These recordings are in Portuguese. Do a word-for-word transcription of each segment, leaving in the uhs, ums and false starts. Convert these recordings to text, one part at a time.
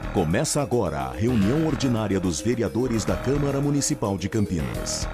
Começa agora a reunião ordinária dos vereadores da Câmara Municipal de Campinas.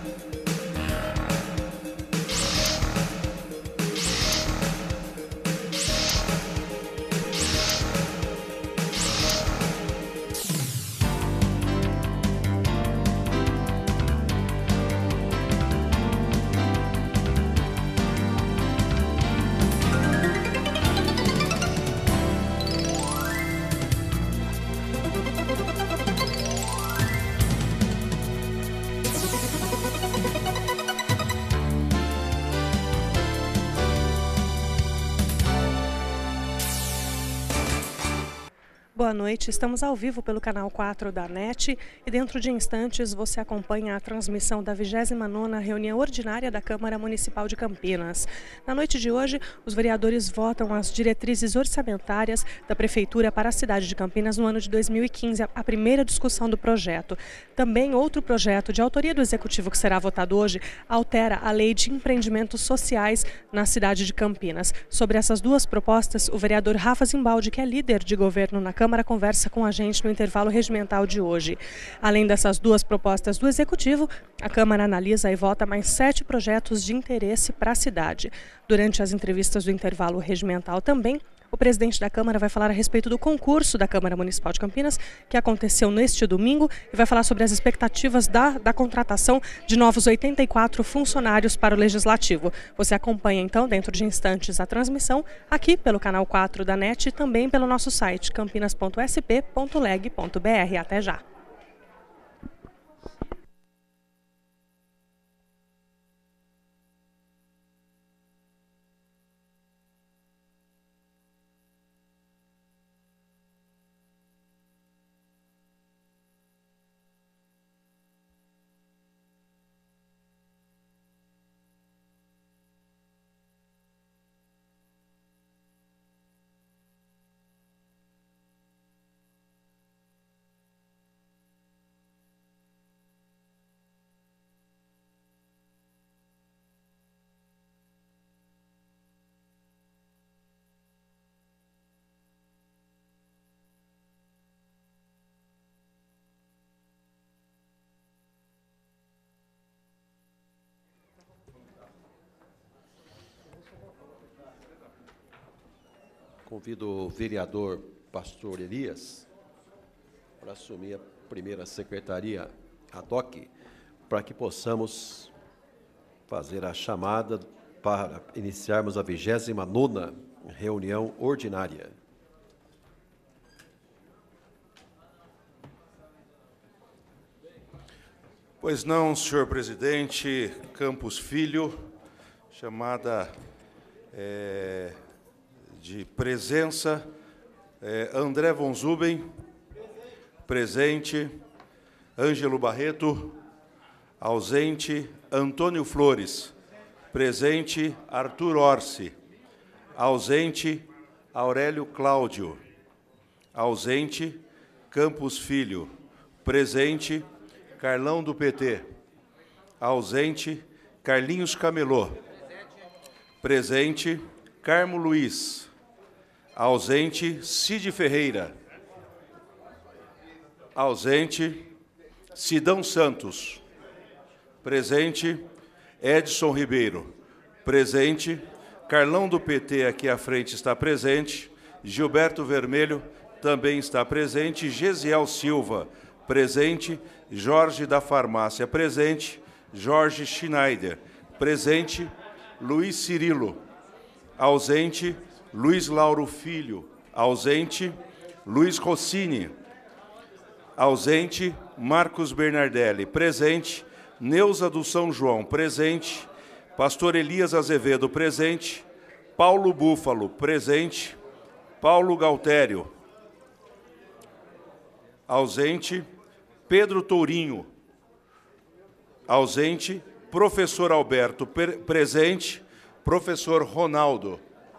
Boa noite, estamos ao vivo pelo canal quatro da NET e dentro de instantes você acompanha a transmissão da vigésima nona reunião ordinária da Câmara Municipal de Campinas. Na noite de hoje, os vereadores votam as diretrizes orçamentárias da Prefeitura para a cidade de Campinas no ano de dois mil e quinze, a primeira discussão do projeto. Também outro projeto de autoria do Executivo que será votado hoje altera a Lei de Empreendimentos Sociais na cidade de Campinas. Sobre essas duas propostas, o vereador Rafa Zimbaldi, que é líder de governo na Câmara, A Câmara conversa com a gente no intervalo regimental de hoje. Além dessas duas propostas do Executivo, a Câmara analisa e vota mais sete projetos de interesse para a cidade. Durante as entrevistas do intervalo regimental também, o presidente da Câmara vai falar a respeito do concurso da Câmara Municipal de Campinas, que aconteceu neste domingo, e vai falar sobre as expectativas da, da contratação de novos oitenta e quatro funcionários para o Legislativo. Você acompanha, então, dentro de instantes, a transmissão aqui pelo canal quatro da NET e também pelo nosso site campinas ponto s p ponto leg ponto b r. Até já! Convido o vereador Pastor Elias para assumir a primeira secretaria ad hoc, para que possamos fazer a chamada para iniciarmos a vigésima nona reunião ordinária. Pois não, senhor presidente Campos Filho, chamada é, de presença, é, André von Zuben, presente, Ângelo Barreto, ausente, Antônio Flores, presente, Arthur Orsi, ausente, Aurélio Cláudio, ausente, Campos Filho, presente, Carlão do P T, ausente, Carlinhos Camelô, presente, Carmo Luiz, ausente, Cide Ferreira, ausente, Sidão Santos, presente, Edson Ribeiro, presente, Carlão do P T aqui à frente está presente, Gilberto Vermelho também está presente, Gesiel Silva, presente, Jorge da Farmácia, presente, Jorge Schneider, presente, Luiz Cirilo, ausente, Luiz Lauro Filho, ausente, Luiz Rossini, ausente, Marcos Bernardelli, presente, Neuza do São João, presente, Pastor Elias Azevedo, presente, Paulo Búfalo, presente, Paulo Galtério, ausente, Pedro Tourinho, ausente, professor Alberto, presente, professor Ronaldo,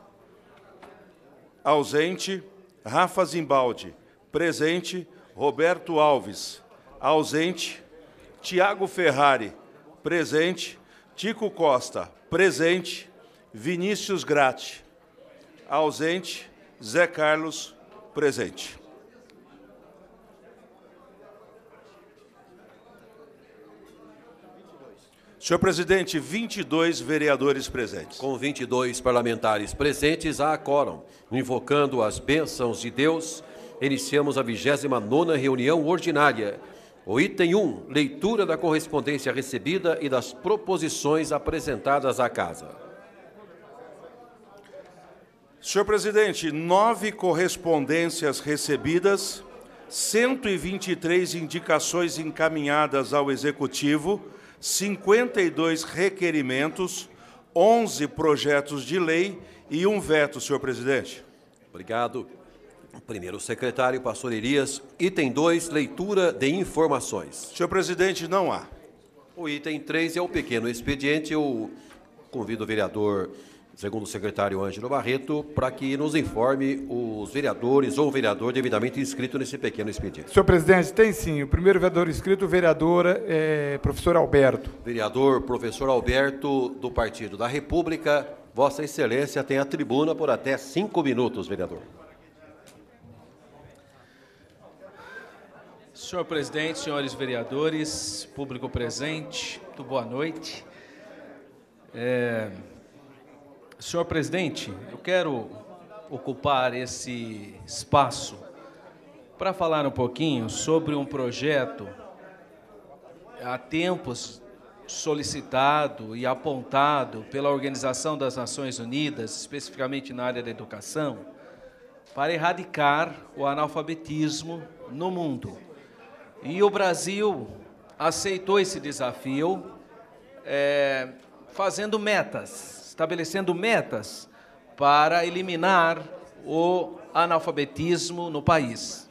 ausente, Rafa Zimbaldi, presente, Roberto Alves, ausente, Tiago Ferrari, presente, Tico Costa, presente, Vinícius Gratti, ausente, Zé Carlos, presente. Senhor presidente, vinte e dois vereadores presentes. Com vinte e dois parlamentares presentes, há quórum. Invocando as bênçãos de Deus, iniciamos a vigésima nona reunião ordinária. O item um, leitura da correspondência recebida e das proposições apresentadas à Casa. Senhor presidente, nove correspondências recebidas, cento e vinte e três indicações encaminhadas ao Executivo, cinquenta e dois requerimentos, onze projetos de lei e um veto, senhor presidente. Obrigado. Primeiro secretário, pastor Elias. Item dois, leitura de informações. Senhor presidente, não há. O item três é o pequeno expediente. Eu convido o vereador, segundo o secretário Ângelo Barreto, para que nos informe os vereadores ou o vereador devidamente inscrito nesse pequeno expediente. Senhor presidente, tem sim. O primeiro vereador inscrito, o vereador é, professor Alberto. Vereador professor Alberto, do Partido da República. Vossa Excelência tem a tribuna por até cinco minutos, vereador. Senhor presidente, senhores vereadores, público presente, muito boa noite. É, senhor presidente, eu quero ocupar esse espaço para falar um pouquinho sobre um projeto há tempos solicitado e apontado pela Organização das Nações Unidas, especificamente na área da educação, para erradicar o analfabetismo no mundo. E o Brasil aceitou esse desafio, é, fazendo metas, estabelecendo metas para eliminar o analfabetismo no país.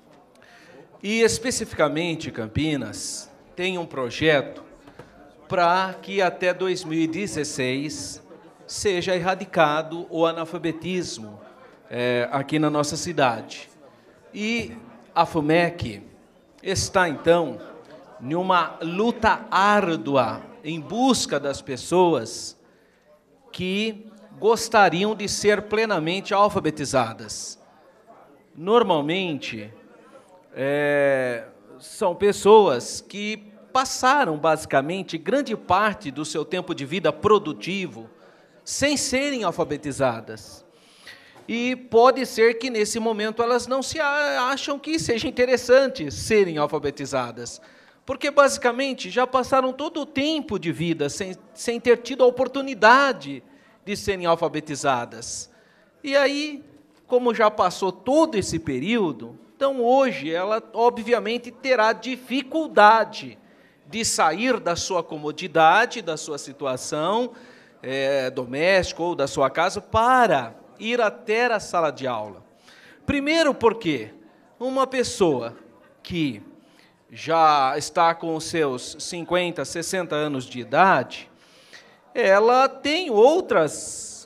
E, especificamente, Campinas tem um projeto para que até dois mil e dezesseis seja erradicado o analfabetismo é, aqui na nossa cidade. E a FUMEC está, então, em uma luta árdua em busca das pessoas que gostariam de ser plenamente alfabetizadas. Normalmente, é, são pessoas que passaram, basicamente, grande parte do seu tempo de vida produtivo sem serem alfabetizadas. E pode ser que, nesse momento, elas não se acham que seja interessante serem alfabetizadas, porque, basicamente, já passaram todo o tempo de vida sem, sem ter tido a oportunidade de serem alfabetizadas. E aí, como já passou todo esse período, então, hoje, ela, obviamente, terá dificuldade de sair da sua comodidade, da sua situação é, doméstica ou da sua casa, para ir até a sala de aula. Primeiro porque uma pessoa que já está com os seus cinquenta, sessenta anos de idade, ela tem outras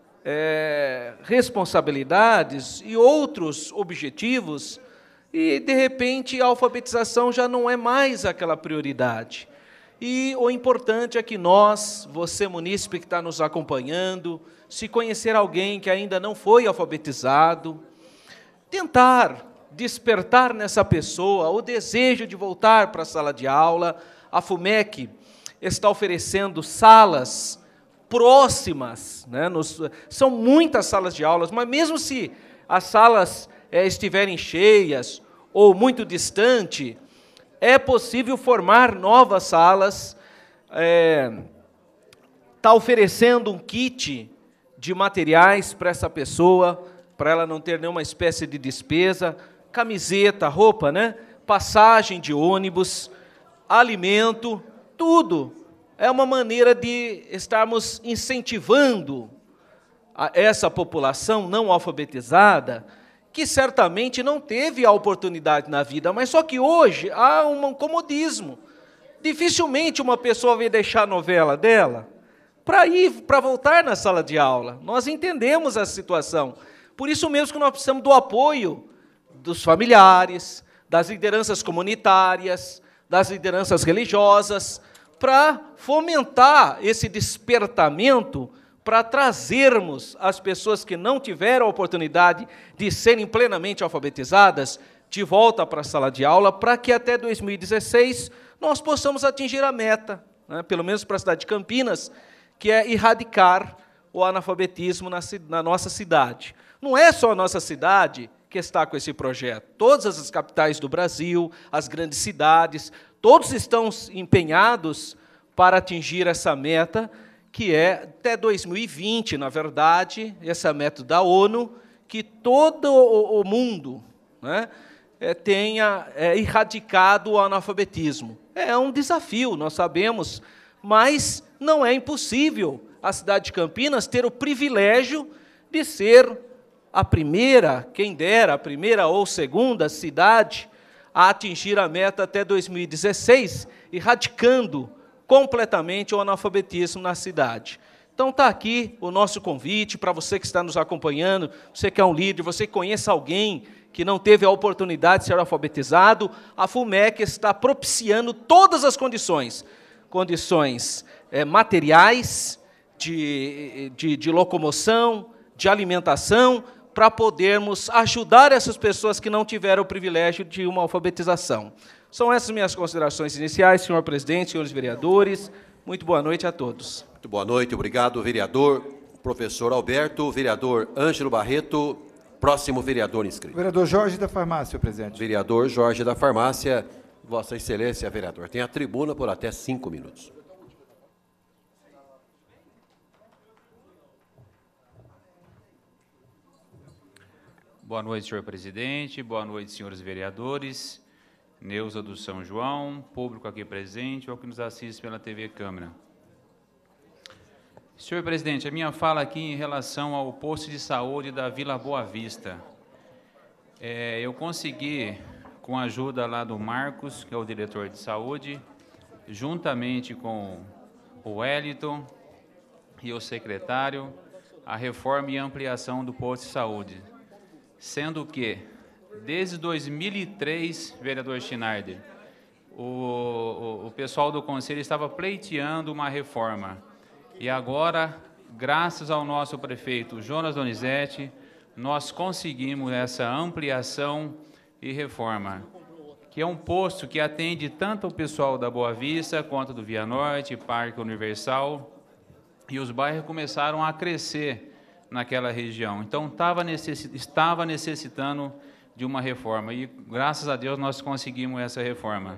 é, responsabilidades e outros objetivos, e, de repente, a alfabetização já não é mais aquela prioridade. E o importante é que nós, você, munícipe que está nos acompanhando, se conhecer alguém que ainda não foi alfabetizado, tentar despertar nessa pessoa o desejo de voltar para a sala de aula. A FUMEC está oferecendo salas próximas, né, nos, são muitas salas de aulas, mas mesmo se as salas é, estiverem cheias ou muito distante, é possível formar novas salas. É, está oferecendo um kit de materiais para essa pessoa, para ela não ter nenhuma espécie de despesa, camiseta, roupa, né? Passagem de ônibus, alimento, tudo. É uma maneira de estarmos incentivando a essa população não alfabetizada, que certamente não teve a oportunidade na vida, mas só que hoje há um comodismo. Dificilmente uma pessoa vai deixar a novela dela para ir, para voltar na sala de aula. Nós entendemos a situação. Por isso mesmo que nós precisamos do apoio dos familiares, das lideranças comunitárias, das lideranças religiosas, para fomentar esse despertamento, para trazermos as pessoas que não tiveram a oportunidade de serem plenamente alfabetizadas de volta para a sala de aula, para que até dois mil e dezesseis nós possamos atingir a meta né, pelo menos para a cidade de Campinas, que é erradicar o analfabetismo na, na nossa cidade. Não é só a nossa cidade que está com esse projeto. Todas as capitais do Brasil, as grandes cidades, todos estão empenhados para atingir essa meta, que é até dois mil e vinte, na verdade, essa meta da ONU, que todo o mundo, né, tenha é, erradicado o analfabetismo. É um desafio, nós sabemos, mas não é impossível a cidade de Campinas ter o privilégio de ser a primeira, quem dera, a primeira ou segunda cidade a atingir a meta até dois mil e dezesseis, erradicando completamente o analfabetismo na cidade. Então está aqui o nosso convite para você que está nos acompanhando, você que é um líder, você que conhece alguém que não teve a oportunidade de ser alfabetizado, a FUMEC está propiciando todas as condições, condições é, materiais, de, de, de locomoção, de alimentação, para podermos ajudar essas pessoas que não tiveram o privilégio de uma alfabetização. São essas minhas considerações iniciais, senhor presidente, senhores vereadores. Muito boa noite a todos. Muito boa noite, obrigado, vereador professor Alberto, vereador Ângelo Barreto, próximo vereador inscrito. Vereador Jorge da Farmácia, senhor presidente. Vereador Jorge da Farmácia, Vossa Excelência, vereador, tem a tribuna por até cinco minutos. Boa noite, senhor presidente, boa noite, senhores vereadores, Neuza do São João, público aqui presente ou que nos assiste pela T V Câmara. Senhor presidente, a minha fala aqui em relação ao posto de saúde da Vila Boa Vista. É, eu consegui, com a ajuda lá do Marcos, que é o diretor de saúde, juntamente com o Wellington e o secretário, a reforma e ampliação do posto de saúde. Sendo que, desde dois mil e três, vereador Schneider, o, o, o pessoal do Conselho estava pleiteando uma reforma. E agora, graças ao nosso prefeito Jonas Donizete, nós conseguimos essa ampliação e reforma, que é um posto que atende tanto o pessoal da Boa Vista, quanto do Via Norte, Parque Universal, e os bairros começaram a crescer naquela região. Então, estava necessit- estava necessitando de uma reforma, e graças a Deus nós conseguimos essa reforma.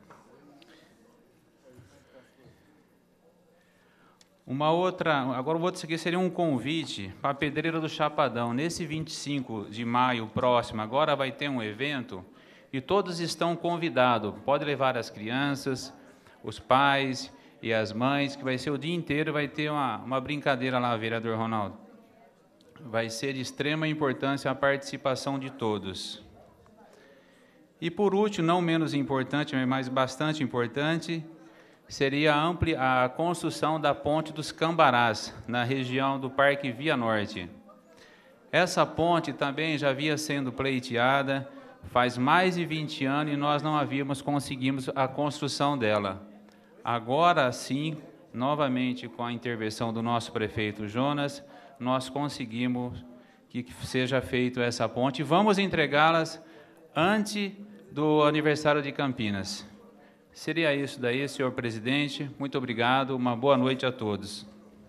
Uma outra, agora o outro aqui seria um convite para a Pedreira do Chapadão. Nesse vinte e cinco de maio próximo, agora vai ter um evento, e todos estão convidados. Pode levar as crianças, os pais e as mães, que vai ser o dia inteiro, vai ter uma, uma brincadeira lá, vereador Ronaldo. Vai ser de extrema importância a participação de todos. E, por último, não menos importante, mas bastante importante, seria a, ampli- a construção da Ponte dos Cambarás, na região do Parque Via Norte. Essa ponte também já havia sendo pleiteada faz mais de vinte anos e nós não havíamos conseguido a construção dela. Agora, sim, novamente, com a intervenção do nosso prefeito Jonas, nós conseguimos que seja feita essa ponte. Vamos entregá-las antes do aniversário de Campinas. Seria isso daí, senhor presidente. Muito obrigado. Uma boa noite a todos.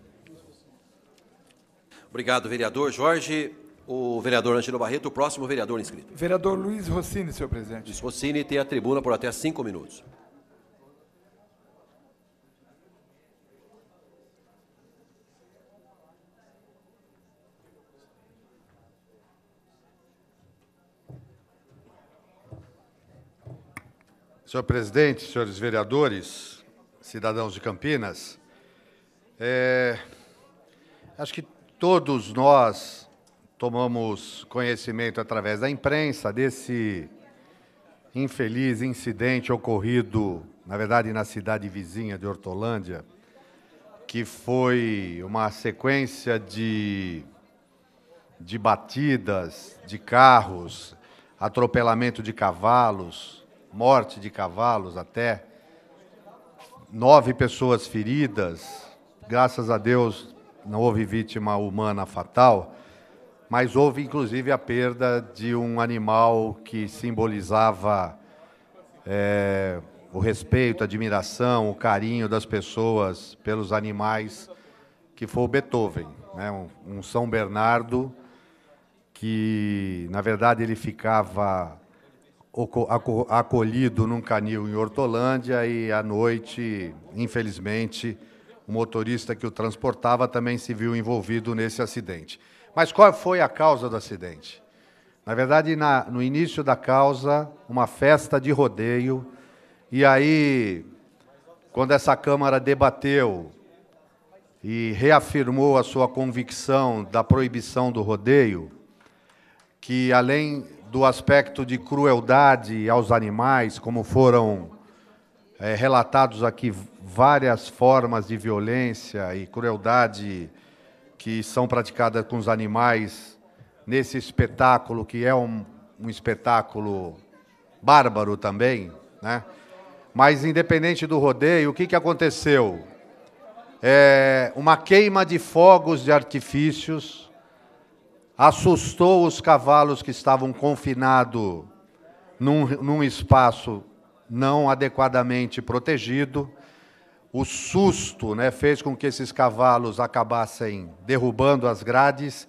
Obrigado, vereador Jorge. O vereador Ângelo Barreto, o próximo vereador inscrito. Vereador Luiz Rossini, senhor presidente. Luiz Rossini tem a tribuna por até cinco minutos. Senhor presidente, senhores vereadores, cidadãos de Campinas, é, acho que todos nós tomamos conhecimento através da imprensa desse infeliz incidente ocorrido, na verdade, na cidade vizinha de Hortolândia, que foi uma sequência de, de batidas de carros, atropelamento de cavalos, morte de cavalos até, nove pessoas feridas, graças a Deus não houve vítima humana fatal, mas houve inclusive a perda de um animal que simbolizava é, o respeito, a admiração, o carinho das pessoas pelos animais, que foi o Beethoven, né? um, um São Bernardo que, na verdade, ele ficava acolhido num canil em Hortolândia e, à noite, infelizmente, o motorista que o transportava também se viu envolvido nesse acidente. Mas qual foi a causa do acidente? Na verdade, na, no início da causa, uma festa de rodeio, e aí, quando essa Câmara debateu e reafirmou a sua convicção da proibição do rodeio, que além do aspecto de crueldade aos animais, como foram é, relatados aqui várias formas de violência e crueldade que são praticadas com os animais nesse espetáculo, que é um, um espetáculo bárbaro também, né? Mas, independente do rodeio, o que, que aconteceu? É, uma queima de fogos de artifícios assustou os cavalos que estavam confinados num, num espaço não adequadamente protegido. O susto, né, fez com que esses cavalos acabassem derrubando as grades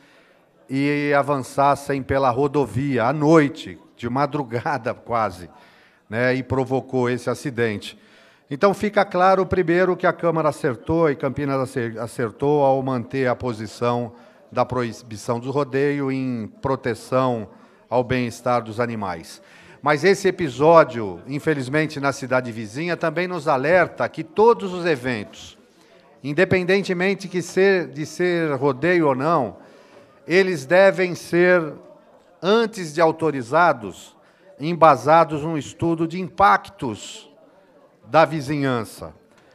e avançassem pela rodovia à noite, de madrugada quase, né, e provocou esse acidente. Então fica claro, primeiro, que a Câmara acertou e Campinas acertou ao manter a posição da proibição do rodeio em proteção ao bem-estar dos animais. Mas esse episódio, infelizmente, na cidade vizinha, também nos alerta que todos os eventos, independentemente que ser, de ser rodeio ou não, eles devem ser, antes de autorizados, embasados num estudo de impactos da vizinhança.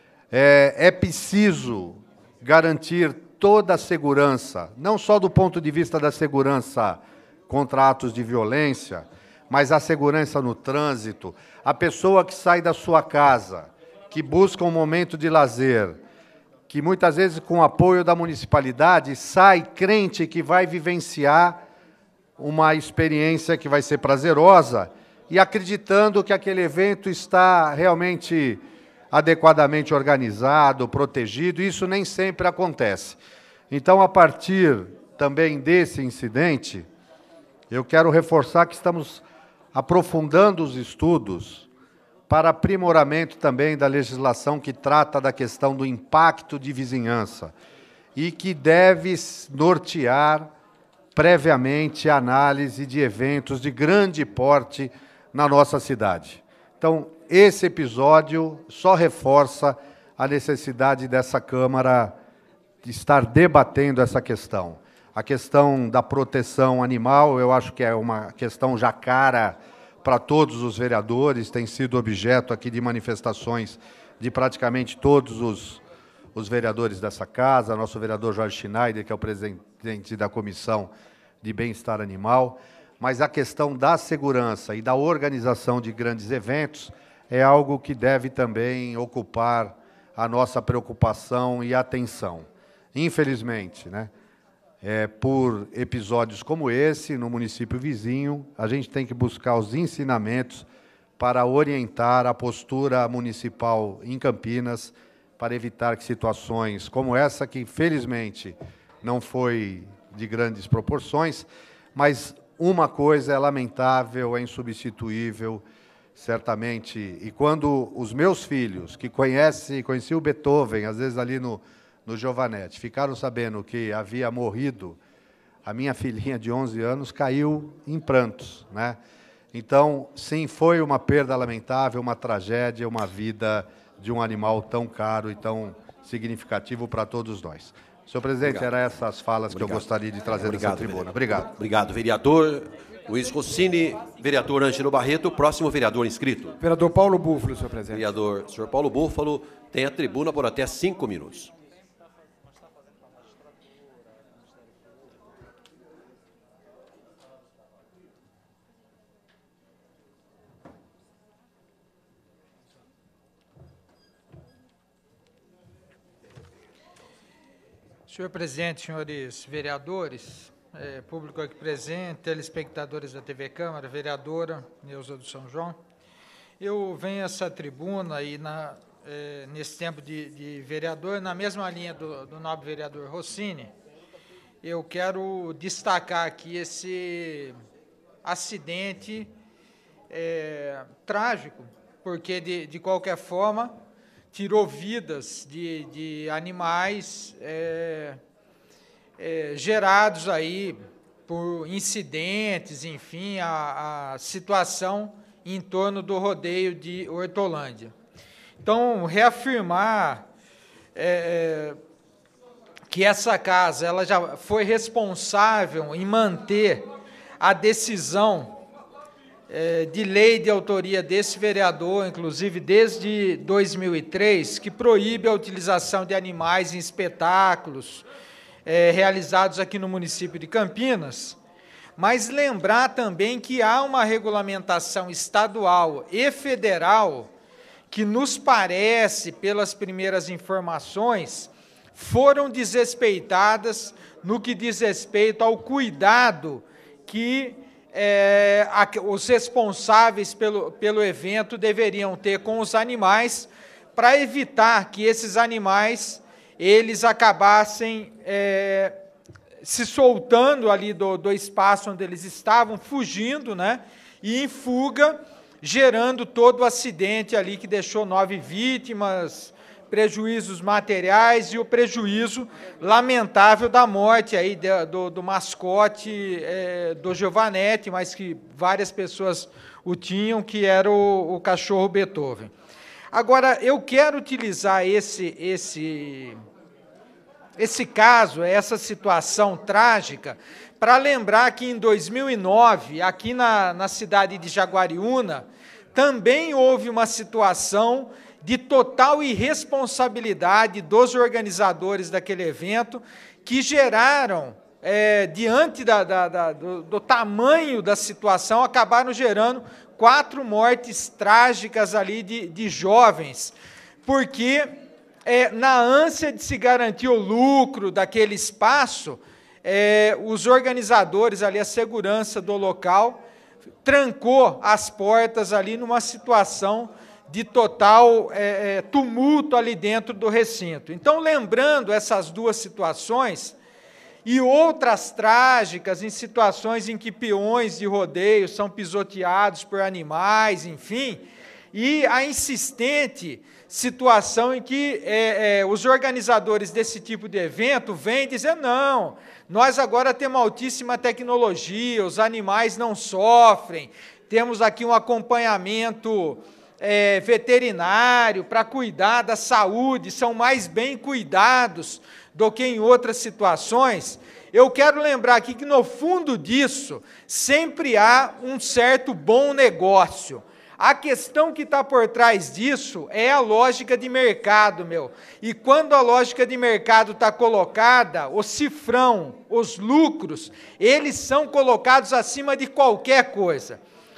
É, é preciso garantir toda a segurança, não só do ponto de vista da segurança contra atos de violência, mas a segurança no trânsito. A pessoa que sai da sua casa, que busca um momento de lazer, que muitas vezes, com o apoio da municipalidade, sai crente que vai vivenciar uma experiência que vai ser prazerosa e acreditando que aquele evento está realmente adequadamente organizado, protegido. Isso nem sempre acontece. Então, a partir também desse incidente, eu quero reforçar que estamos aprofundando os estudos para aprimoramento também da legislação que trata da questão do impacto de vizinhança e que deve nortear previamente a análise de eventos de grande porte na nossa cidade. Então, esse episódio só reforça a necessidade dessa Câmara de estar debatendo essa questão. A questão da proteção animal, eu acho que é uma questão já cara para todos os vereadores, tem sido objeto aqui de manifestações de praticamente todos os, os vereadores dessa casa, nosso vereador Jorge Schneider, que é o presidente da Comissão de Bem-Estar Animal, mas a questão da segurança e da organização de grandes eventos é algo que deve também ocupar a nossa preocupação e atenção. Infelizmente, né? É, por episódios como esse, no município vizinho, a gente tem que buscar os ensinamentos para orientar a postura municipal em Campinas, para evitar que situações como essa, que felizmente não foi de grandes proporções, mas uma coisa é lamentável, é insubstituível, certamente. E quando os meus filhos, que conhecem, conheciam o Beethoven, às vezes ali no no Giovanetti, ficaram sabendo que havia morrido, a minha filhinha de onze anos caiu em prantos, né? Então, sim, foi uma perda lamentável, uma tragédia, uma vida de um animal tão caro e tão significativo para todos nós. Senhor presidente, eram essas falas Obrigado. que eu gostaria de trazer Obrigado, nessa tribuna. Obrigado. Obrigado, vereador Luiz Rossini. Vereador Ângelo Barreto, próximo vereador inscrito. Vereador Paulo Búfalo, senhor presidente. Vereador, senhor Paulo Búfalo, tem a tribuna por até cinco minutos. Senhor presidente, senhores vereadores, é, público aqui presente, telespectadores da T V Câmara, vereadora Neuza do São João, Eu venho a essa tribuna e, na, eh, nesse tempo de, de vereador, na mesma linha do, do nobre vereador Rossini, eu quero destacar aqui esse acidente é, trágico, porque, de, de qualquer forma, tirou vidas de, de animais é, é, gerados aí por incidentes, enfim, a, a situação em torno do rodeio de Hortolândia. Então, reafirmar é, que essa casa ela já foi responsável em manter a decisão é, de lei de autoria desse vereador, inclusive desde dois mil e três, que proíbe a utilização de animais em espetáculos é, realizados aqui no município de Campinas, mas lembrar também que há uma regulamentação estadual e federal que nos parece, pelas primeiras informações, foram desrespeitadas no que diz respeito ao cuidado que é, a, os responsáveis pelo, pelo evento deveriam ter com os animais, para evitar que esses animais eles acabassem é, se soltando ali do, do espaço onde eles estavam, fugindo, né, e em fuga, gerando todo o acidente ali que deixou nove vítimas, prejuízos materiais e o prejuízo lamentável da morte aí do, do mascote é, do Giovanetti, mas que várias pessoas o tinham, que era o, o cachorro Beethoven. Agora, eu quero utilizar esse, esse, esse caso, essa situação trágica, para lembrar que em dois mil e nove, aqui na, na cidade de Jaguariúna, também houve uma situação de total irresponsabilidade dos organizadores daquele evento, que geraram, é, diante da, da, da, do, do tamanho da situação, acabaram gerando quatro mortes trágicas ali de, de jovens, porque é, na ânsia de se garantir o lucro daquele espaço, é, os organizadores ali, a segurança do local, trancou as portas ali numa situação de total é, é, tumulto ali dentro do recinto. Então, lembrando essas duas situações e outras trágicas, em situações em que peões de rodeio são pisoteados por animais, enfim, e a insistente situação em que é, é, os organizadores desse tipo de evento vêm dizer, não, nós agora temos altíssima tecnologia, os animais não sofrem, temos aqui um acompanhamento É, veterinário, para cuidar da saúde, são mais bem cuidados do que em outras situações. Eu quero lembrar aqui que, no fundo disso, sempre há um certo bom negócio. A questão que está por trás disso é a lógica de mercado, meu. E quando a lógica de mercado está colocada, o cifrão, os lucros, eles são colocados acima de qualquer coisa.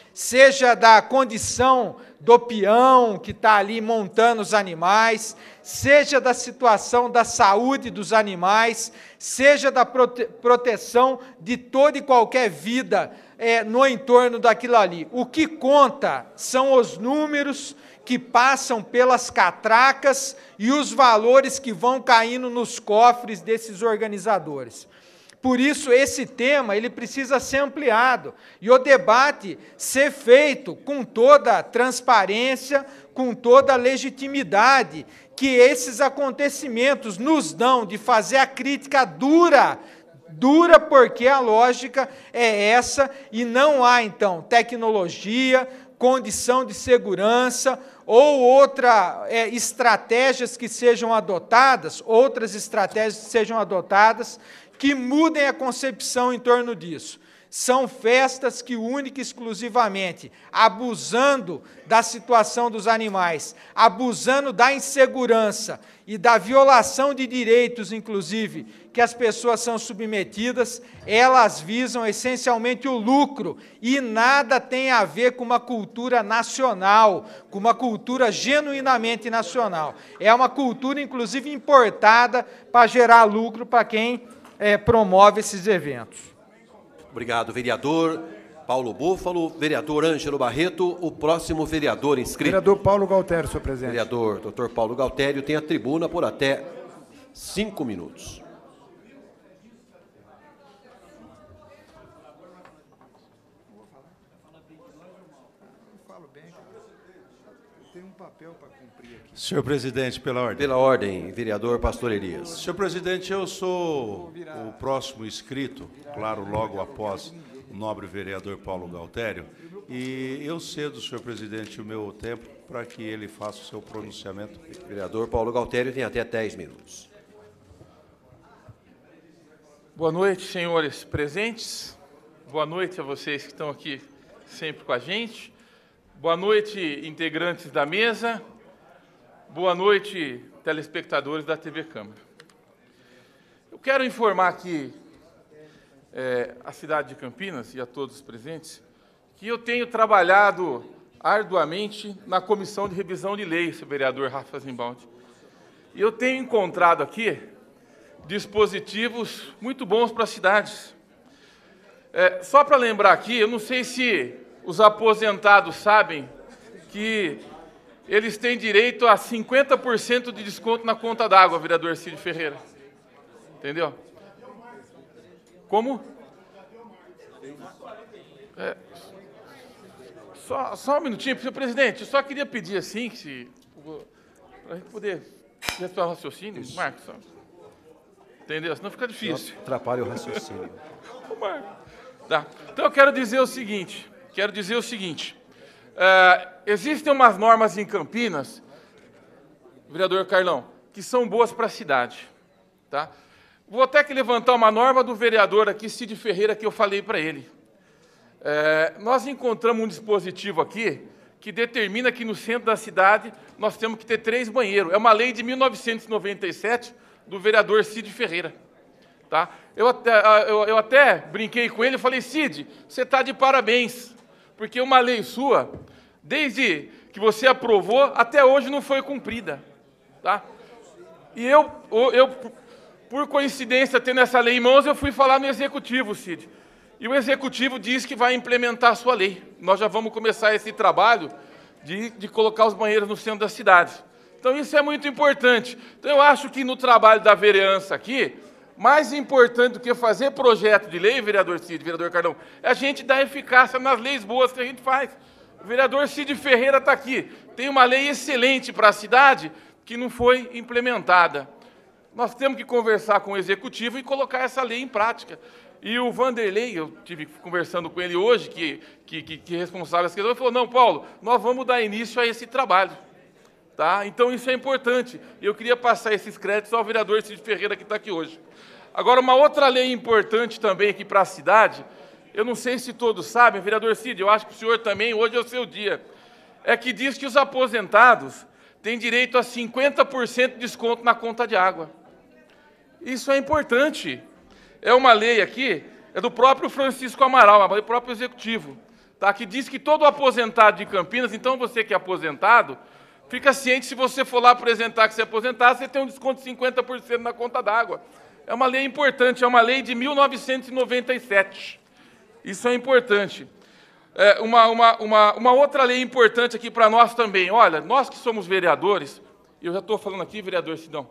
Seja da condição do peão que está ali montando os animais, seja da situação da saúde dos animais, seja da prote proteção de toda e qualquer vida é, no entorno daquilo ali. O que conta são os números que passam pelas catracas e os valores que vão caindo nos cofres desses organizadores. Por isso, esse tema ele precisa ser ampliado e o debate ser feito com toda a transparência, com toda a legitimidade que esses acontecimentos nos dão de fazer a crítica dura, dura porque a lógica é essa e não há, então, tecnologia, condição de segurança ou outra é, estratégias que sejam adotadas, outras estratégias que sejam adotadas, que mudem a concepção em torno disso. São festas que, única e exclusivamente, abusando da situação dos animais, abusando da insegurança e da violação de direitos, inclusive, que as pessoas são submetidas, elas visam essencialmente o lucro e nada tem a ver com uma cultura nacional, com uma cultura genuinamente nacional. É uma cultura, inclusive, importada para gerar lucro para quem É, promove esses eventos. Obrigado, vereador. Paulo Búfalo, vereador Ângelo Barreto, o próximo vereador inscrito. Vereador Paulo Galtério, senhor presidente. Vereador doutor Paulo Galtério tem a tribuna por até cinco minutos. Senhor presidente, pela ordem. Pela ordem, vereador Pastor Elias. Senhor presidente, eu sou o próximo inscrito, claro, logo após o nobre vereador Paulo Galtério, e eu cedo, senhor presidente, o meu tempo para que ele faça o seu pronunciamento. Vereador Paulo Galtério tem até dez minutos. Boa noite, senhores presentes. Boa noite a vocês que estão aqui sempre com a gente. Boa noite, integrantes da mesa. Boa noite, telespectadores da T V Câmara. Eu quero informar aqui é, a cidade de Campinas e a todos os presentes que eu tenho trabalhado arduamente na Comissão de Revisão de Leis, vereador Rafa Zimbaldi. E eu tenho encontrado aqui dispositivos muito bons para as cidades. É, só para lembrar aqui, eu não sei se os aposentados sabem que eles têm direito a cinquenta por cento de desconto na conta d'água, vereador Cid Ferreira. Entendeu? Como? É, só, só um minutinho, senhor presidente, eu só queria pedir assim, que para a gente poder responder o raciocínio, Marcos. Só. Entendeu? Senão fica difícil. Atrapalha o raciocínio. Ô, Marcos. Tá. Então eu quero dizer o seguinte, quero dizer o seguinte. Uh, existem umas normas em Campinas, vereador Carlão, que são boas para a cidade. Tá? Vou até que levantar uma norma do vereador aqui, Cid Ferreira, que eu falei para ele. Uh, nós encontramos um dispositivo aqui que determina que no centro da cidade nós temos que ter três banheiros. É uma lei de mil novecentos e noventa e sete do vereador Cid Ferreira. Tá? Eu, até, eu, eu até brinquei com ele e falei, Cid, você está de parabéns. Porque uma lei sua, desde que você aprovou, até hoje não foi cumprida. Tá? E eu, eu, por coincidência, tendo essa lei em mãos, eu fui falar no Executivo, Cid. E o Executivo diz que vai implementar a sua lei. Nós já vamos começar esse trabalho de, de colocar os banheiros no centro da cidade. Então, isso é muito importante. Então, eu acho que no trabalho da vereança aqui, mais importante do que fazer projeto de lei, vereador Cid, vereador Carlão, é a gente dar eficácia nas leis boas que a gente faz. O vereador Cid Ferreira está aqui. Tem uma lei excelente para a cidade que não foi implementada. Nós temos que conversar com o Executivo e colocar essa lei em prática. E o Vanderlei, eu tive conversando com ele hoje, que, que, que, que é responsável essa questão, ele falou, não, Paulo, nós vamos dar início a esse trabalho. Tá? Então, isso é importante. Eu queria passar esses créditos ao vereador Cid Ferreira, que está aqui hoje. Agora, uma outra lei importante também aqui para a cidade, eu não sei se todos sabem, vereador Cid, eu acho que o senhor também, hoje é o seu dia, é que diz que os aposentados têm direito a cinquenta por cento de desconto na conta de água. Isso é importante. É uma lei aqui, é do próprio Francisco Amaral, do próprio Executivo, tá? Que diz que todo aposentado de Campinas, então você que é aposentado, fica ciente, se você for lá apresentar que você é aposentado, você tem um desconto de cinquenta por cento na conta d'água. É uma lei importante, é uma lei de mil novecentos e noventa e sete. Isso é importante. É uma, uma, uma, uma outra lei importante aqui para nós também. Olha, nós que somos vereadores, eu já estou falando aqui, vereador Sidão,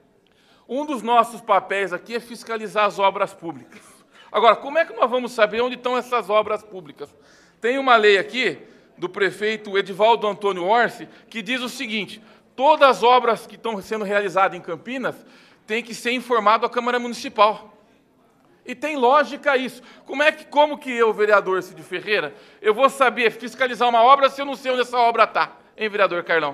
um dos nossos papéis aqui é fiscalizar as obras públicas. Agora, como é que nós vamos saber onde estão essas obras públicas? Tem uma lei aqui do prefeito Edivaldo Antônio Orsi que diz o seguinte, todas as obras que estão sendo realizadas em Campinas tem que ser informado à Câmara Municipal. E tem lógica isso. Como é que, como que eu, vereador Cid Ferreira, eu vou saber fiscalizar uma obra se eu não sei onde essa obra está, hein, vereador Carlão?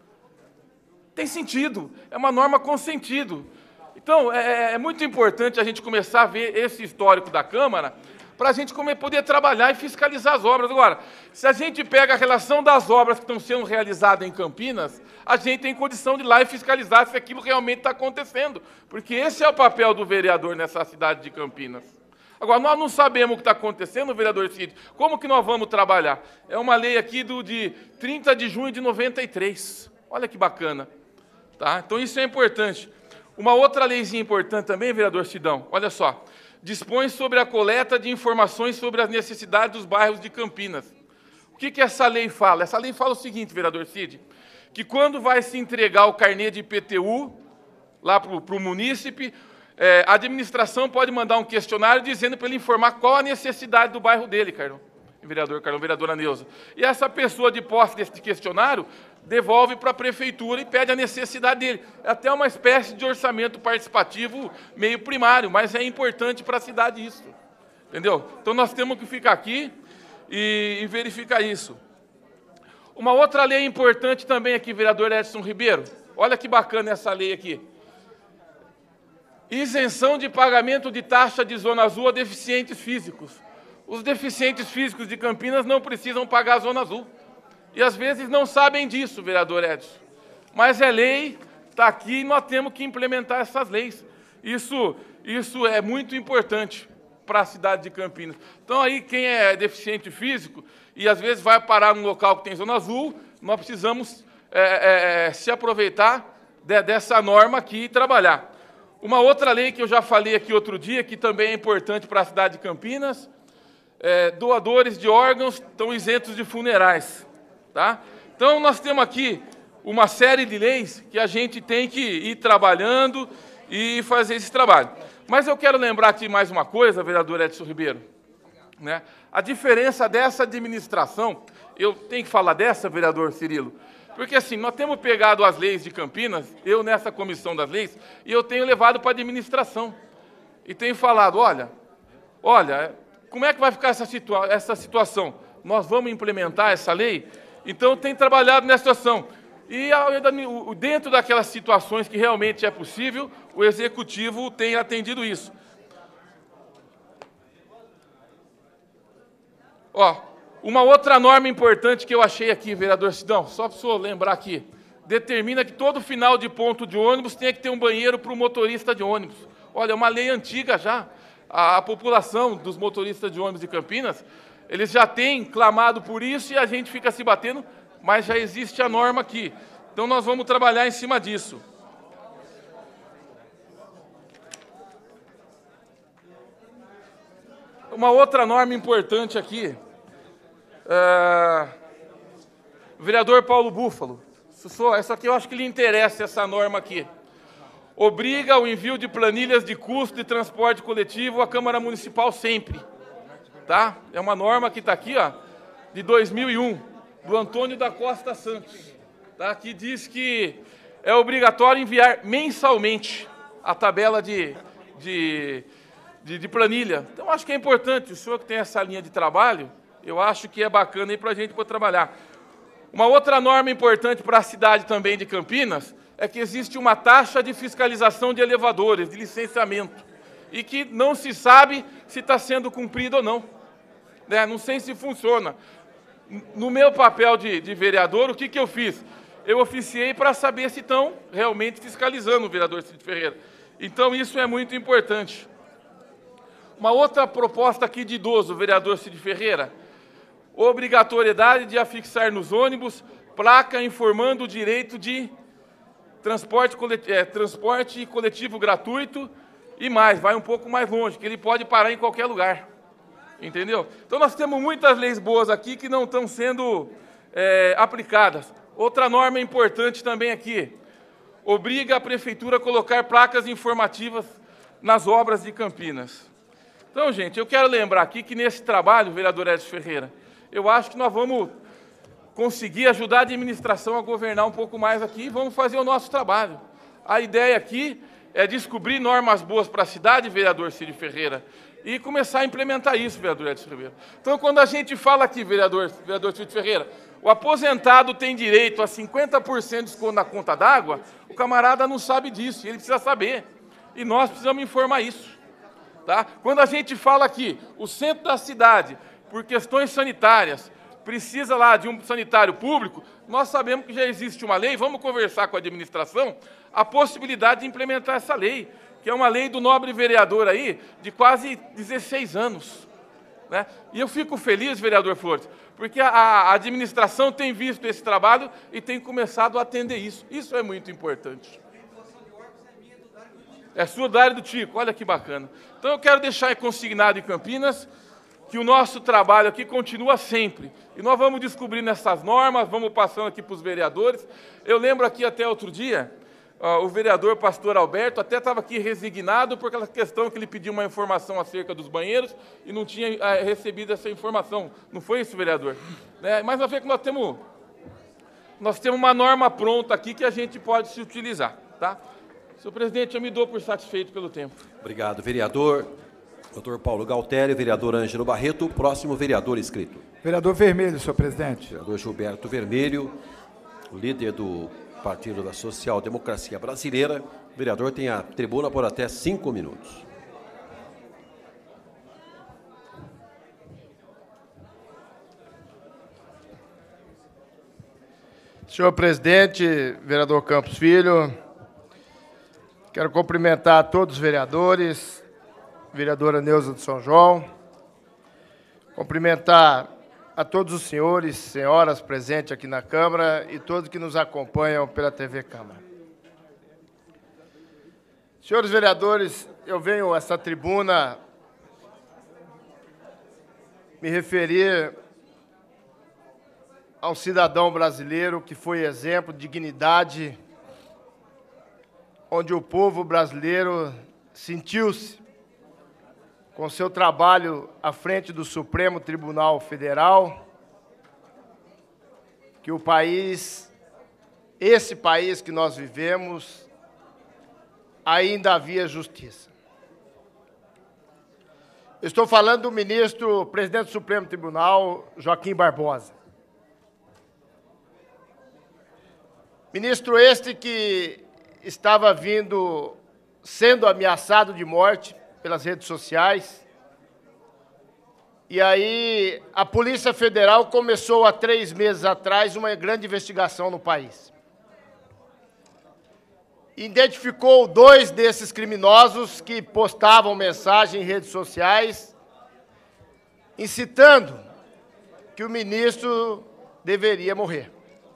Tem sentido, é uma norma com sentido. Então, é, é muito importante a gente começar a ver esse histórico da Câmara para a gente poder trabalhar e fiscalizar as obras. Agora, se a gente pega a relação das obras que estão sendo realizadas em Campinas, a gente tem condição de ir lá e fiscalizar se aquilo realmente está acontecendo, porque esse é o papel do vereador nessa cidade de Campinas. Agora, nós não sabemos o que está acontecendo, vereador Cid, como que nós vamos trabalhar? É uma lei aqui do, de trinta de junho de noventa e três. Olha que bacana. Tá? Então, isso é importante. Uma outra leizinha importante também, vereador Sidão, olha só. dispõe sobre a coleta de informações sobre as necessidades dos bairros de Campinas. O que, que essa lei fala? Essa lei fala o seguinte, vereador Cid, que quando vai se entregar o carnê de I P T U, lá para o munícipe, é, a administração pode mandar um questionário dizendo para ele informar qual a necessidade do bairro dele, Carlão. Vereador Carlão, vereadora Neuza. E essa pessoa de posse desse questionário devolve para a prefeitura e pede a necessidade dele. É até uma espécie de orçamento participativo meio primário, mas é importante para a cidade isso. Entendeu? Então nós temos que ficar aqui e, e verificar isso. Uma outra lei importante também aqui, vereador Edson Ribeiro. Olha que bacana essa lei aqui. Isenção de pagamento de taxa de zona azul a deficientes físicos. Os deficientes físicos de Campinas não precisam pagar a zona azul. E às vezes não sabem disso, vereador Edson. Mas é lei, está aqui e nós temos que implementar essas leis. Isso, isso é muito importante para a cidade de Campinas. Então aí quem é deficiente físico e às vezes vai parar num local que tem zona azul, nós precisamos é, é, se aproveitar de, dessa norma aqui e trabalhar. Uma outra lei que eu já falei aqui outro dia, que também é importante para a cidade de Campinas, é, doadores de órgãos estão isentos de funerais. Tá? Então, nós temos aqui uma série de leis que a gente tem que ir trabalhando e fazer esse trabalho. Mas eu quero lembrar aqui mais uma coisa, vereador Edson Ribeiro. Né? A diferença dessa administração, eu tenho que falar dessa, vereador Cirilo, porque assim, nós temos pegado as leis de Campinas, eu nessa comissão das leis, e eu tenho levado para a administração. E tenho falado, olha, olha, como é que vai ficar essa, situa essa situação? Nós vamos implementar essa lei? Então, tem trabalhado nessa situação. E dentro daquelas situações que realmente é possível, o Executivo tem atendido isso. Ó, uma outra norma importante que eu achei aqui, vereador Sidão, só para o senhor lembrar aqui, determina que todo final de ponto de ônibus tem que ter um banheiro para o motorista de ônibus. Olha, é uma lei antiga já. A, a população dos motoristas de ônibus de Campinas, eles já têm clamado por isso e a gente fica se batendo, mas já existe a norma aqui. Então, nós vamos trabalhar em cima disso. Uma outra norma importante aqui, é... vereador Paulo Búfalo, essa aqui eu acho que lhe interessa, essa norma aqui. Obriga o envio de planilhas de custo de transporte coletivo à Câmara Municipal sempre. Tá? É uma norma que está aqui, ó, de dois mil e um, do Antônio da Costa Santos, tá? Que diz que é obrigatório enviar mensalmente a tabela de, de, de, de planilha. Então, acho que é importante, o senhor que tem essa linha de trabalho, eu acho que é bacana aí para a gente poder trabalhar. Uma outra norma importante para a cidade também de Campinas é que existe uma taxa de fiscalização de elevadores, de licenciamento, e que não se sabe se está sendo cumprido ou não. Né? Não sei se funciona. No meu papel de, de vereador, o que, que eu fiz? Eu oficiei para saber se estão realmente fiscalizando o vereador Cid Ferreira. Então, isso é muito importante. Uma outra proposta aqui de idoso, vereador Cid Ferreira, obrigatoriedade de afixar nos ônibus placa informando o direito de transporte coletivo, é, transporte coletivo gratuito e mais, vai um pouco mais longe, que ele pode parar em qualquer lugar. Entendeu? Então, nós temos muitas leis boas aqui que não estão sendo é, aplicadas. Outra norma importante também aqui, obriga a Prefeitura a colocar placas informativas nas obras de Campinas. Então, gente, eu quero lembrar aqui que nesse trabalho, vereador Edson Ferreira, eu acho que nós vamos conseguir ajudar a administração a governar um pouco mais aqui e vamos fazer o nosso trabalho. A ideia aqui é descobrir normas boas para a cidade, vereador Cid Ferreira, e começar a implementar isso, vereador Edson Ferreira. Então, quando a gente fala aqui, vereador, vereador Cid Ferreira, o aposentado tem direito a cinquenta por cento de desconto na conta d'água, o camarada não sabe disso, ele precisa saber. E nós precisamos informar isso. Tá? Quando a gente fala aqui, o centro da cidade, por questões sanitárias, precisa lá de um sanitário público, nós sabemos que já existe uma lei, vamos conversar com a administração, a possibilidade de implementar essa lei, que é uma lei do nobre vereador aí, de quase dezesseis anos. Né? E eu fico feliz, vereador Flores, porque a, a administração tem visto esse trabalho e tem começado a atender isso. Isso é muito importante. É sua da área do Tico, olha que bacana. Então eu quero deixar consignado em Campinas que o nosso trabalho aqui continua sempre. E nós vamos descobrindo essas normas, vamos passando aqui para os vereadores. Eu lembro aqui até outro dia, uh, o vereador Pastor Alberto até estava aqui resignado por aquela questão que ele pediu uma informação acerca dos banheiros e não tinha uh, recebido essa informação. Não foi isso, vereador? Né? Mas nós vemos que nós temos, nós temos uma norma pronta aqui que a gente pode se utilizar. Tá? Senhor presidente, eu me dou por satisfeito pelo tempo. Obrigado, vereador. Doutor Paulo Galtério, vereador Ângelo Barreto, próximo vereador inscrito. Vereador Vermelho, senhor presidente. Vereador Gilberto Vermelho, líder do Partido da Social Democracia Brasileira. O vereador tem a tribuna por até cinco minutos. Senhor presidente, vereador Campos Filho, quero cumprimentar todos os vereadores, vereadora Neuza de São João, cumprimentar a todos os senhores, senhoras presentes aqui na Câmara e todos que nos acompanham pela T V Câmara. Senhores vereadores, eu venho a essa tribuna me referir a um cidadão brasileiro que foi exemplo de dignidade, onde o povo brasileiro sentiu-se com seu trabalho à frente do Supremo Tribunal Federal, que o país, esse país que nós vivemos, ainda havia justiça. Eu estou falando do ministro, presidente do Supremo Tribunal, Joaquim Barbosa. Ministro este que estava vindo, sendo ameaçado de morte pelas redes sociais, e aí a Polícia Federal começou há três meses atrás uma grande investigação no país. Identificou dois desses criminosos que postavam mensagem em redes sociais, incitando que o ministro deveria morrer.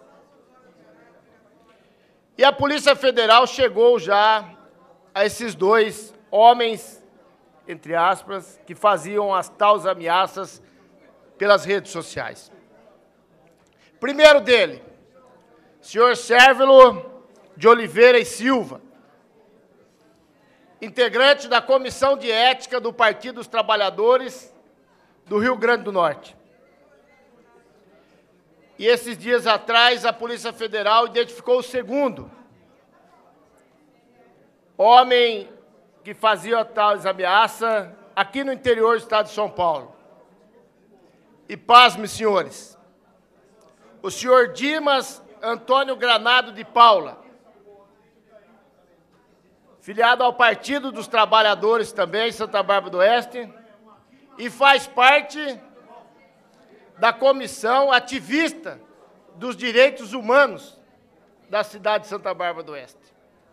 E a Polícia Federal chegou já a esses dois homens, entre aspas, que faziam as tais ameaças pelas redes sociais. Primeiro dele, senhor Sérvilo de Oliveira e Silva, integrante da Comissão de Ética do Partido dos Trabalhadores do Rio Grande do Norte. E esses dias atrás, a Polícia Federal identificou o segundo, homem que fazia tais ameaças aqui no interior do estado de São Paulo. E pasme, senhores, o senhor Dimas Antônio Granado de Paula, filiado ao Partido dos Trabalhadores também, Santa Bárbara do Oeste, e faz parte da comissão ativista dos direitos humanos da cidade de Santa Bárbara do Oeste.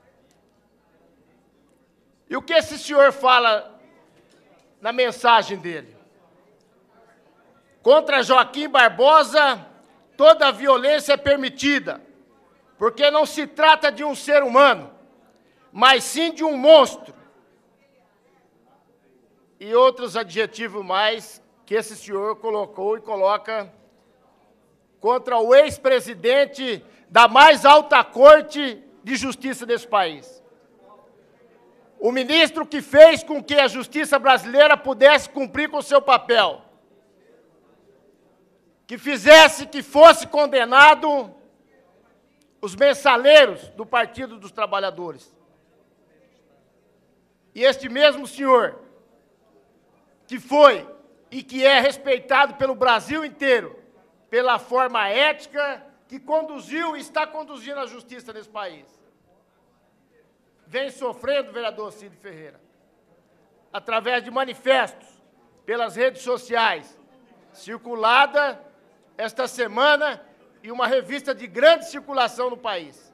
E o que esse senhor fala na mensagem dele? Contra Joaquim Barbosa, toda violência é permitida, porque não se trata de um ser humano, mas sim de um monstro. E outros adjetivos mais que esse senhor colocou e coloca contra o ex-presidente da mais alta corte de justiça desse país. O ministro que fez com que a justiça brasileira pudesse cumprir com o seu papel. Que fizesse que fosse condenado os mensaleiros do Partido dos Trabalhadores. E este mesmo senhor, que foi e que é respeitado pelo Brasil inteiro, pela forma ética que conduziu e está conduzindo a justiça nesse país, vem sofrendo, vereador Cid Ferreira, através de manifestos pelas redes sociais, circulada esta semana em uma revista de grande circulação no país.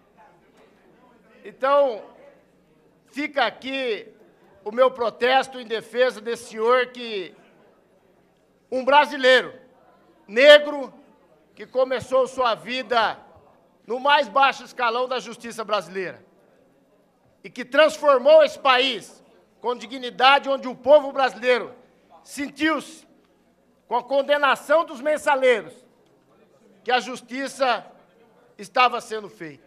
Então, fica aqui o meu protesto em defesa desse senhor que, um brasileiro, negro, que começou sua vida no mais baixo escalão da justiça brasileira, e que transformou esse país com dignidade, onde o povo brasileiro sentiu-se com a condenação dos mensaleiros, que a justiça estava sendo feita.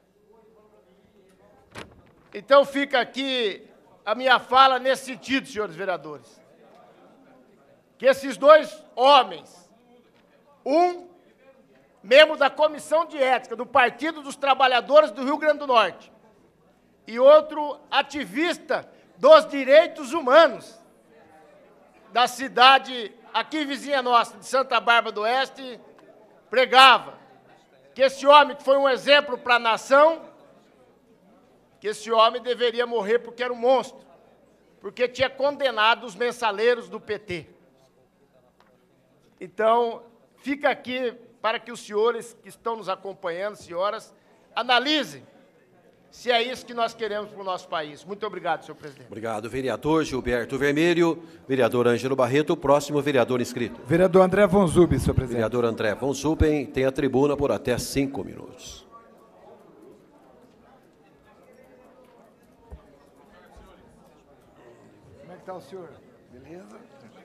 Então fica aqui a minha fala nesse sentido, senhores vereadores, que esses dois homens, um membro da Comissão de Ética do Partido dos Trabalhadores do Rio Grande do Norte e outro ativista dos direitos humanos da cidade aqui vizinha nossa, de Santa Bárbara do Oeste, pregava que esse homem que foi um exemplo para a nação, que esse homem deveria morrer porque era um monstro, porque tinha condenado os mensaleiros do P T. Então, fica aqui para que os senhores que estão nos acompanhando, senhoras, analisem se é isso que nós queremos para o nosso país. Muito obrigado, senhor presidente. Obrigado, vereador Gilberto Vermelho. Vereador Ângelo Barreto, próximo vereador inscrito. Vereador André Von Zuben, senhor presidente. Vereador André Von Zuben tem a tribuna por até cinco minutos. Como é que está o senhor? Beleza?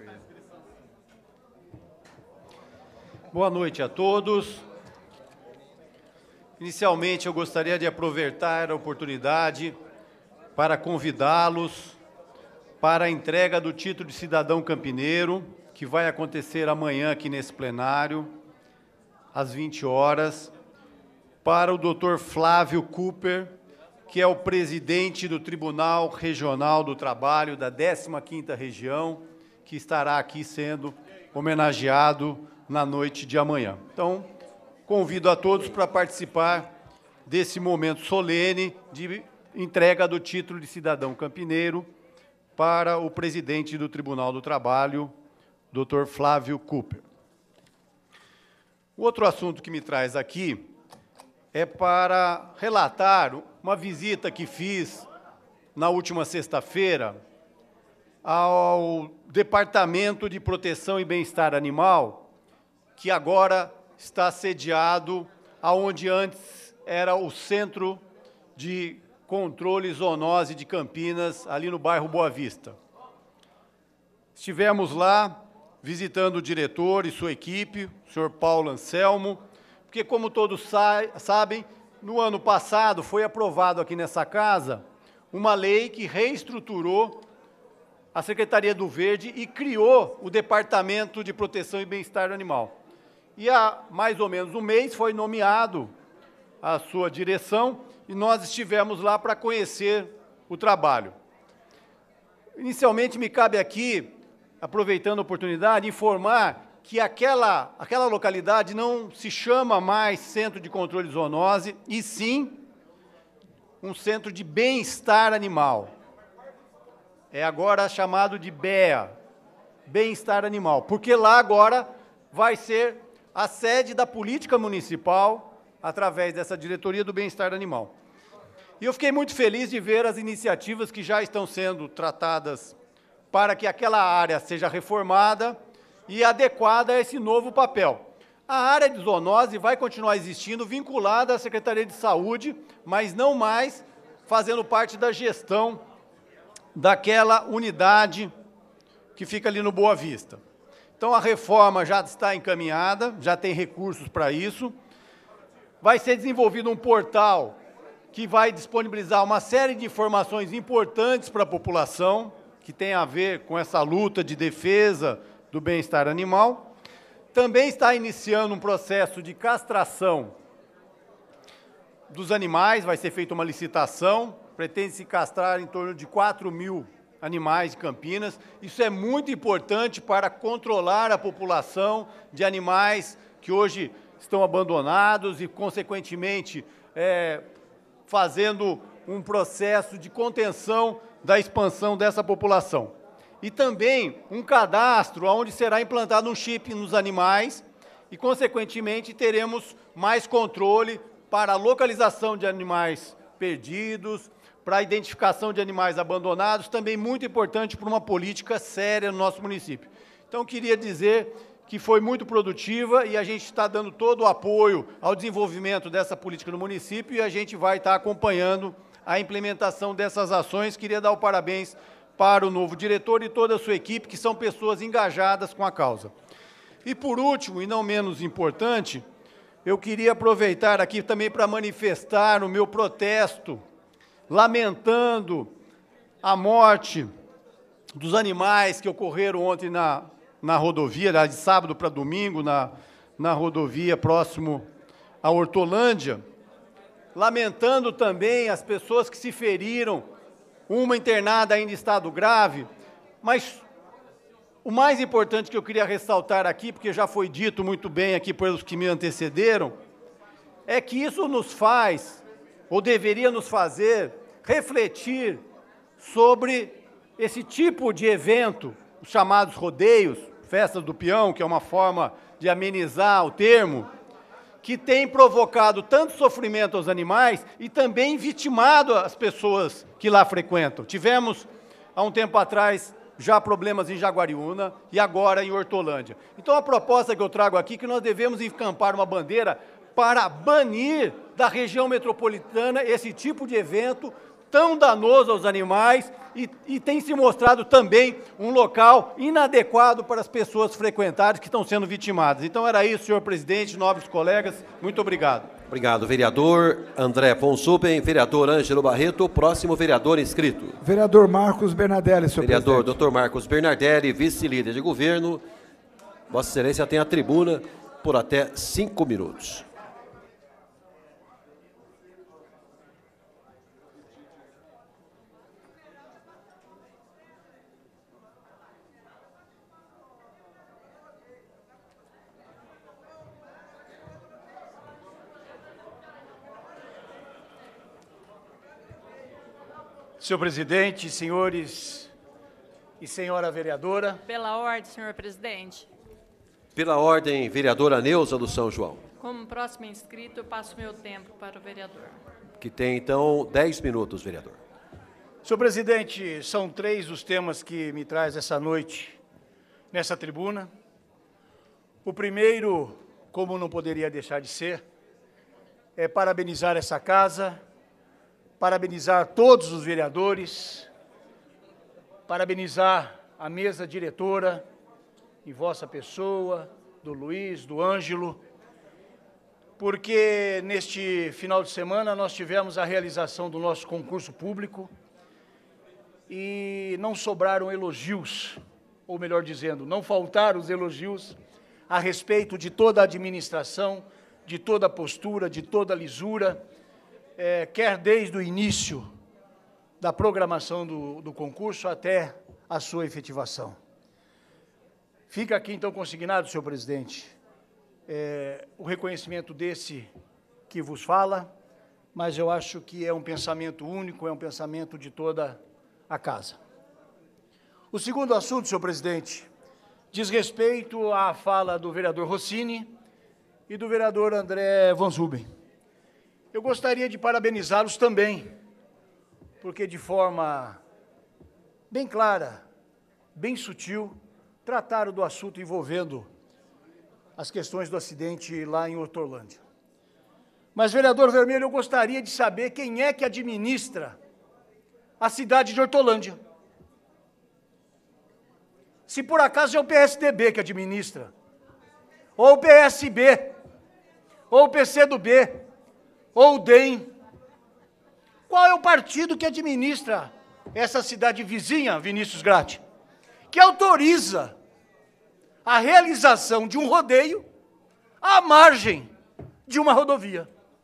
Boa noite a todos. Inicialmente, eu gostaria de aproveitar a oportunidade para convidá-los para a entrega do título de cidadão campineiro, que vai acontecer amanhã aqui nesse plenário, às vinte horas, para o doutor Flávio Cooper, que é o presidente do Tribunal Regional do Trabalho da décima quinta Região, que estará aqui sendo homenageado na noite de amanhã. Então, convido a todos para participar desse momento solene de entrega do título de cidadão campineiro para o presidente do Tribunal do Trabalho, doutor Flávio Cooper. O outro assunto que me traz aqui é para relatar uma visita que fiz na última sexta-feira ao Departamento de Proteção e Bem-Estar Animal, que agora está sediado aonde antes era o Centro de Controle Zoonose de Campinas, ali no bairro Boa Vista. Estivemos lá visitando o diretor e sua equipe, o senhor Paulo Anselmo, porque, como todos sa- sabem, no ano passado foi aprovado aqui nessa casa uma lei que reestruturou a Secretaria do Verde e criou o Departamento de Proteção e Bem-Estar Animal. E há mais ou menos um mês foi nomeado a sua direção e nós estivemos lá para conhecer o trabalho. Inicialmente, me cabe aqui, aproveitando a oportunidade, informar que aquela, aquela localidade não se chama mais Centro de Controle de Zoonose, e sim um Centro de Bem-Estar Animal. É agora chamado de B E A, Bem-Estar Animal, porque lá agora vai ser a sede da política municipal através dessa diretoria do bem-estar animal. E eu fiquei muito feliz de ver as iniciativas que já estão sendo tratadas para que aquela área seja reformada e adequada a esse novo papel. A área de zoonose vai continuar existindo, vinculada à Secretaria de Saúde, mas não mais fazendo parte da gestão daquela unidade que fica ali no Boa Vista. Então, a reforma já está encaminhada, já tem recursos para isso. Vai ser desenvolvido um portal que vai disponibilizar uma série de informações importantes para a população, que tem a ver com essa luta de defesa do bem-estar animal. Também está iniciando um processo de castração dos animais, vai ser feita uma licitação, pretende-se castrar em torno de quatro mil animais de Campinas. Isso é muito importante para controlar a população de animais que hoje estão abandonados e, consequentemente, é, fazendo um processo de contenção da expansão dessa população. E também um cadastro onde será implantado um chip nos animais e, consequentemente, teremos mais controle para a localização de animais perdidos, para a identificação de animais abandonados, também muito importante para uma política séria no nosso município. Então, queria dizer que foi muito produtiva e a gente está dando todo o apoio ao desenvolvimento dessa política no município e a gente vai estar acompanhando a implementação dessas ações. Queria dar o parabéns para o novo diretor e toda a sua equipe, que são pessoas engajadas com a causa. E, por último, e não menos importante, eu queria aproveitar aqui também para manifestar o meu protesto, lamentando a morte dos animais que ocorreram ontem na, na rodovia, de sábado para domingo, na, na rodovia próximo à Hortolândia, lamentando também as pessoas que se feriram, uma internada ainda em estado grave, mas o mais importante que eu queria ressaltar aqui, porque já foi dito muito bem aqui pelos que me antecederam, é que isso nos faz, ou deveria nos fazer, refletir sobre esse tipo de evento, os chamados rodeios, festas do peão, que é uma forma de amenizar o termo, que tem provocado tanto sofrimento aos animais e também vitimado as pessoas que lá frequentam. Tivemos, há um tempo atrás, já problemas em Jaguariúna e agora em Hortolândia. Então, a proposta que eu trago aqui é que nós devemos encampar uma bandeira para banir da região metropolitana esse tipo de evento tão danoso aos animais e, e tem se mostrado também um local inadequado para as pessoas frequentarem que estão sendo vitimadas. Então, era isso, senhor presidente, nobres colegas. Muito obrigado. Obrigado, vereador André Fonsuben. Vereador Ângelo Barreto, próximo vereador inscrito. Vereador Marcos Bernardelli, senhor vereador presidente. doutor Marcos Bernardelli, vice-líder de governo. Vossa Excelência tem a tribuna por até cinco minutos. Senhor presidente, senhores e senhora vereadora. Pela ordem, senhor presidente. Pela ordem, vereadora Neuza do São João. Como próximo inscrito, eu passo meu tempo para o vereador. Que tem, então, dez minutos, vereador. Senhor presidente, são três os temas que me traz essa noite nessa tribuna. O primeiro, como não poderia deixar de ser, é parabenizar essa casa, parabenizar todos os vereadores, parabenizar a mesa diretora, em vossa pessoa, do Luiz, do Ângelo, porque neste final de semana nós tivemos a realização do nosso concurso público e não sobraram elogios, ou melhor dizendo, não faltaram os elogios a respeito de toda a administração, de toda a postura, de toda a lisura, É, quer desde o início da programação do, do concurso até a sua efetivação. Fica aqui, então, consignado, senhor presidente, é, o reconhecimento desse que vos fala, mas eu acho que é um pensamento único, é um pensamento de toda a casa. O segundo assunto, senhor presidente, diz respeito à fala do vereador Rossini e do vereador André Fonsuben. Eu gostaria de parabenizá-los também, porque de forma bem clara, bem sutil, trataram do assunto envolvendo as questões do acidente lá em Hortolândia. Mas, vereador Vermelho, eu gostaria de saber quem é que administra a cidade de Hortolândia. Se por acaso é o P S D B que administra, ou o P S B, ou o P C do B, ou o D E M. Qual é o partido que administra essa cidade vizinha, Vinícius Gratti, que autoriza a realização de um rodeio à margem de uma rodovia?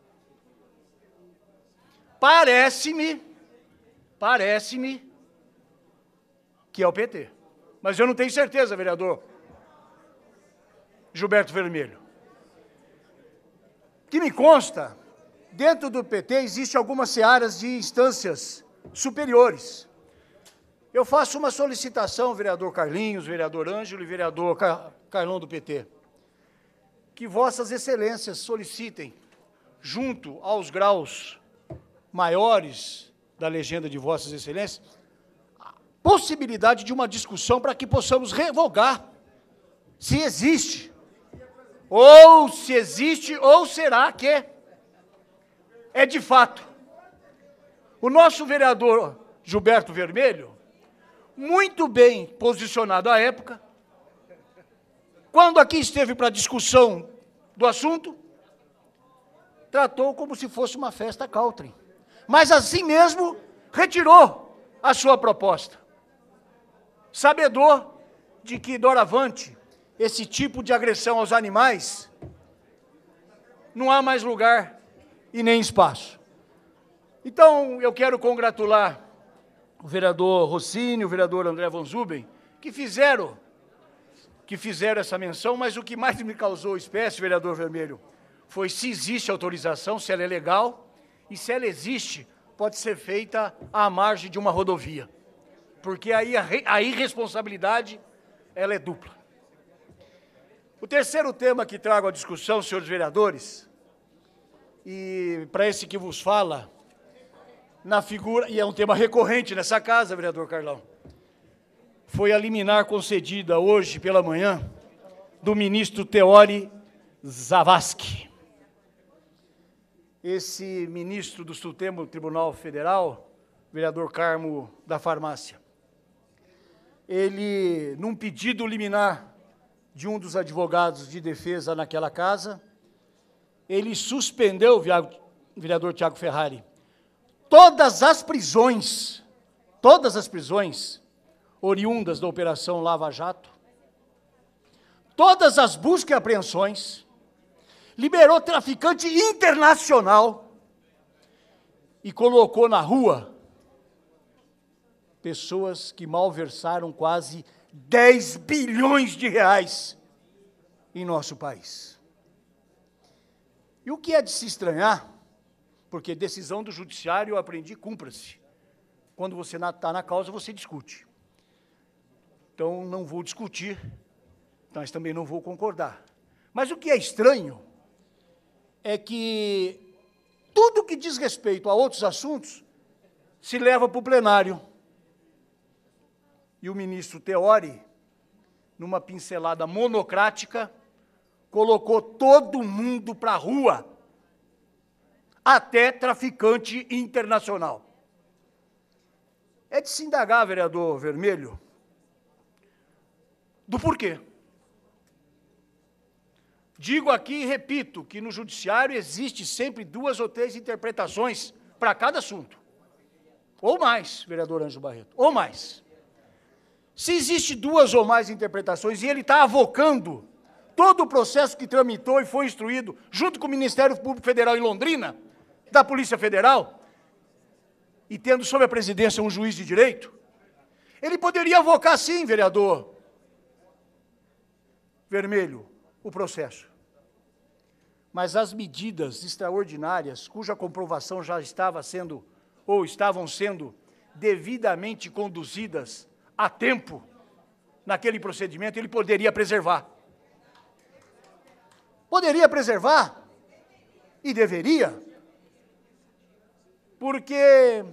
Parece-me, parece-me que é o P T. Mas eu não tenho certeza, vereador Gilberto Vermelho. Que me consta, dentro do P T existem algumas searas de instâncias superiores. Eu faço uma solicitação, vereador Carlinhos, vereador Ângelo e vereador Car Carlão do P T, que vossas excelências solicitem, junto aos graus maiores da legenda de vossas excelências, a possibilidade de uma discussão para que possamos revogar se existe, ou se existe, ou será que é de fato O nosso vereador Gilberto Vermelho, muito bem posicionado à época, quando aqui esteve para discussão do assunto, tratou como se fosse uma festa country. Mas assim mesmo, retirou a sua proposta. Sabedor de que, doravante, esse tipo de agressão aos animais não há mais lugar e nem espaço. Então, eu quero congratular o vereador Rossini, o vereador André Von Zuben, que fizeram, que fizeram essa menção, mas o que mais me causou espécie, vereador Vermelho, foi se existe autorização, se ela é legal, e se ela existe, pode ser feita à margem de uma rodovia. Porque aí a, a irresponsabilidade, ela é dupla. O terceiro tema que trago à discussão, senhores vereadores, e para esse que vos fala, na figura, e é um tema recorrente nessa casa, vereador Carlão, foi a liminar concedida hoje pela manhã do ministro Teori Zavascki. Esse ministro do Supremo Tribunal Federal, vereador Carmo da Farmácia, ele, num pedido liminar de um dos advogados de defesa naquela casa, ele suspendeu, vereador Tiago Ferrari, todas as prisões, todas as prisões oriundas da Operação Lava Jato, todas as buscas e apreensões, liberou traficante internacional e colocou na rua pessoas que malversaram quase dez bilhões de reais em nosso país. E o que é de se estranhar, porque decisão do judiciário, eu aprendi, cumpra-se. Quando você está na causa, você discute. Então, não vou discutir, mas também não vou concordar. Mas o que é estranho é que tudo que diz respeito a outros assuntos se leva para o plenário. E o ministro Teori, numa pincelada monocrática, colocou todo mundo para a rua, até traficante internacional. É de se indagar, vereador Vermelho, do porquê. Digo aqui e repito que no judiciário existe sempre duas ou três interpretações para cada assunto. Ou mais, vereador Ângelo Barreto, ou mais. Se existe duas ou mais interpretações e ele está avocando todo o processo que tramitou e foi instruído junto com o Ministério Público Federal em Londrina, da Polícia Federal, e tendo sob a presidência um juiz de direito, ele poderia avocar sim, vereador Vermelho, o processo. Mas as medidas extraordinárias, cuja comprovação já estava sendo, ou estavam sendo, devidamente conduzidas a tempo, naquele procedimento, ele poderia preservar. Poderia preservar, e deveria, porque,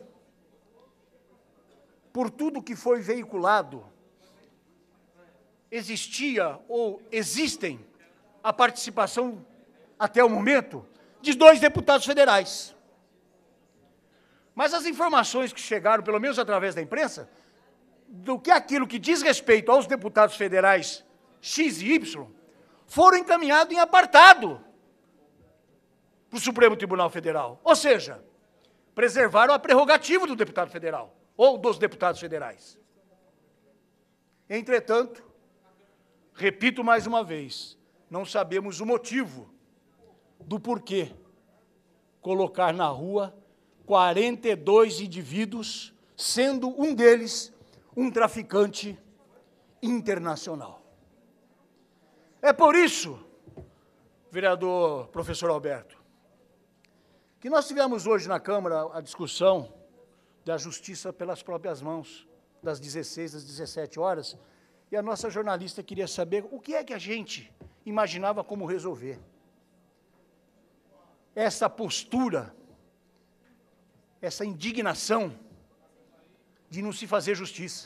por tudo que foi veiculado, existia ou existem a participação, até o momento, de dois deputados federais. Mas as informações que chegaram, pelo menos através da imprensa, do que aquilo que diz respeito aos deputados federais X e Y, foram encaminhados em apartado para o Supremo Tribunal Federal. Ou seja, preservaram a prerrogativa do deputado federal, ou dos deputados federais. Entretanto, repito mais uma vez, não sabemos o motivo do porquê colocar na rua quarenta e dois indivíduos, sendo um deles um traficante internacional. É por isso, vereador professor Alberto, que nós tivemos hoje na Câmara a discussão da justiça pelas próprias mãos, das dezesseis às dezessete horas, e a nossa jornalista queria saber o que é que a gente imaginava como resolver. Essa postura, essa indignação de não se fazer justiça.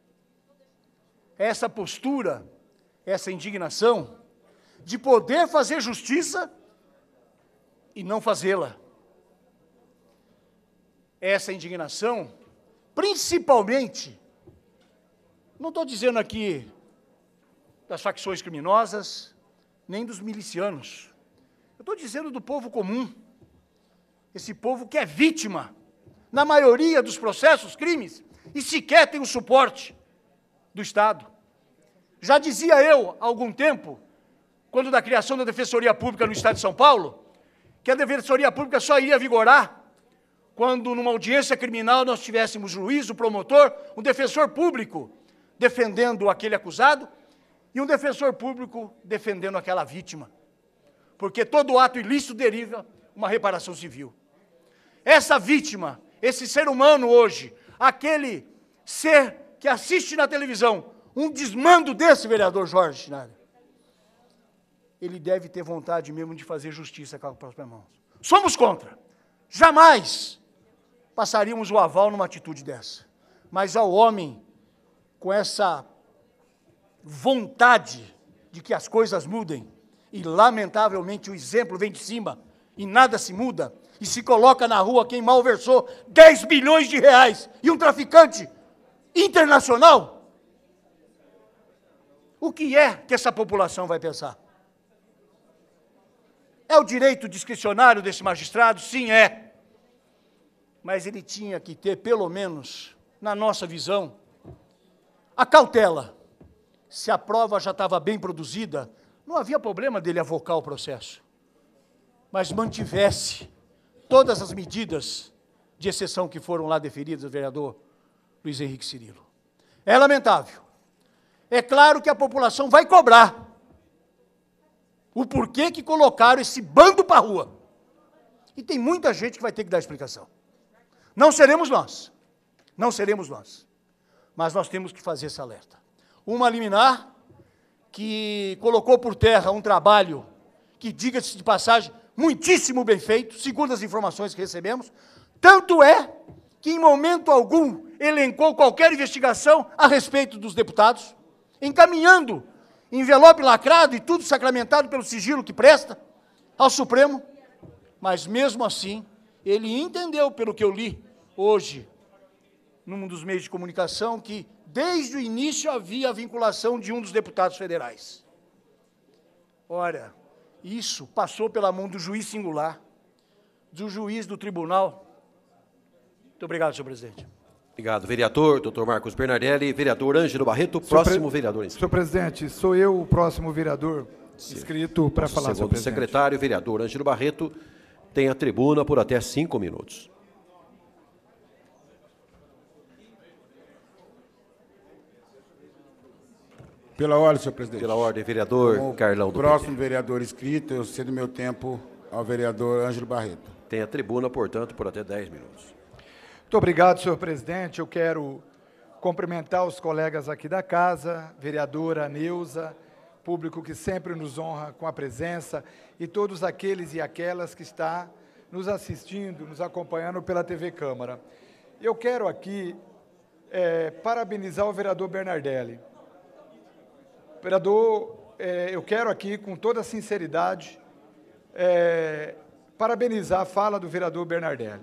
Essa postura, essa indignação de poder fazer justiça e não fazê-la. essa indignação, principalmente, não estou dizendo aqui das facções criminosas, nem dos milicianos. Eu estou dizendo do povo comum, esse povo que é vítima, na maioria dos processos, crimes, e sequer tem o suporte do Estado. Já dizia eu, há algum tempo, quando da criação da Defensoria Pública no Estado de São Paulo, que a Defensoria Pública só iria vigorar quando, numa audiência criminal, nós tivéssemos juiz, o promotor, um defensor público defendendo aquele acusado e um defensor público defendendo aquela vítima. Porque todo ato ilícito deriva uma reparação civil. Essa vítima, esse ser humano hoje, aquele ser que assiste na televisão um desmando desse, vereador Jorge Schneider, ele deve ter vontade mesmo de fazer justiça com as próprias mãos. Somos contra. Jamais passaríamos o aval numa atitude dessa. Mas ao homem com essa vontade de que as coisas mudem, e lamentavelmente o exemplo vem de cima, e nada se muda, e se coloca na rua quem malversou dez bilhões de reais, e um traficante internacional, o que é que essa população vai pensar? É o direito discricionário desse magistrado? Sim, é. Mas ele tinha que ter, pelo menos, na nossa visão, a cautela. Se a prova já estava bem produzida, não havia problema dele avocar o processo. Mas mantivesse todas as medidas de exceção que foram lá deferidas, vereador Luiz Henrique Cirilo. É lamentável. É claro que a população vai cobrar o porquê que colocaram esse bando para a rua. E tem muita gente que vai ter que dar explicação. Não seremos nós. Não seremos nós. Mas nós temos que fazer esse alerta. Uma liminar que colocou por terra um trabalho que, diga-se de passagem, muitíssimo bem feito, segundo as informações que recebemos. Tanto é que, em momento algum, elencou qualquer investigação a respeito dos deputados, encaminhando envelope lacrado e tudo sacramentado pelo sigilo que presta ao Supremo, mas mesmo assim, ele entendeu, pelo que eu li hoje, num dos meios de comunicação, que desde o início havia a vinculação de um dos deputados federais. Ora, isso passou pela mão do juiz singular, do juiz do tribunal. Muito obrigado, senhor presidente. Obrigado, vereador, doutor Marcos Bernardelli. Vereador Ângelo Barreto, próximo pre... vereador inscrito. Senhor presidente, sou eu o próximo vereador inscrito para falar, senhor presidente. Segundo o secretário, vereador Ângelo Barreto, tem a tribuna por até cinco minutos. Pela ordem, senhor presidente. Pela ordem, vereador Como Carlão do próximo P T. vereador inscrito, eu cedo meu tempo ao vereador Ângelo Barreto. Tem a tribuna, portanto, por até dez minutos. Muito obrigado, senhor presidente. Eu quero cumprimentar os colegas aqui da casa, vereadora Neuza, público que sempre nos honra com a presença, e todos aqueles e aquelas que estão nos assistindo, nos acompanhando pela T V Câmara. Eu quero aqui é, parabenizar o vereador Bernardelli. Vereador, é, eu quero aqui, com toda sinceridade, é, parabenizar a fala do vereador Bernardelli.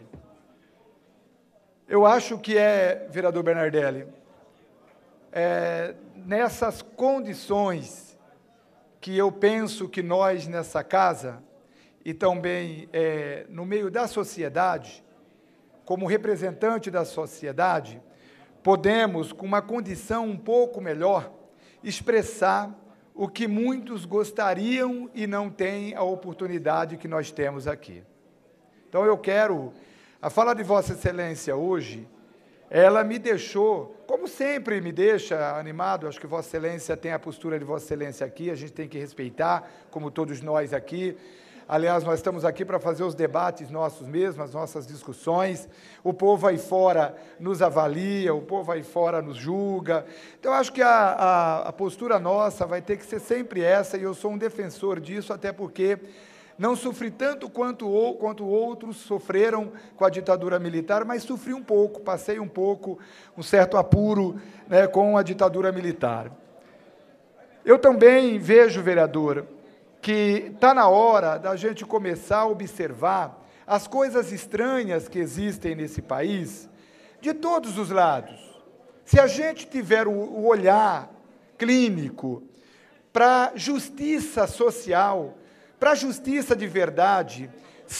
Eu acho que é, vereador Bernardelli, é, nessas condições que eu penso que nós, nessa casa, e também é, no meio da sociedade, como representante da sociedade, podemos, com uma condição um pouco melhor, expressar o que muitos gostariam e não têm a oportunidade que nós temos aqui. Então, eu quero... A fala de Vossa Excelência hoje, ela me deixou, como sempre me deixa animado, acho que Vossa Excelência tem a postura de Vossa Excelência aqui, a gente tem que respeitar, como todos nós aqui. Aliás, nós estamos aqui para fazer os debates nossos mesmos, as nossas discussões. O povo aí fora nos avalia, o povo aí fora nos julga. Então, acho que a, a, a postura nossa vai ter que ser sempre essa, e eu sou um defensor disso, até porque não sofri tanto quanto, quanto outros sofreram com a ditadura militar, mas sofri um pouco, passei um pouco, um certo apuro, né, com a ditadura militar. Eu também vejo, vereador, que está na hora da gente começar a observar as coisas estranhas que existem nesse país, de todos os lados. Se a gente tiver o olhar clínico para justiça social, para justiça de verdade,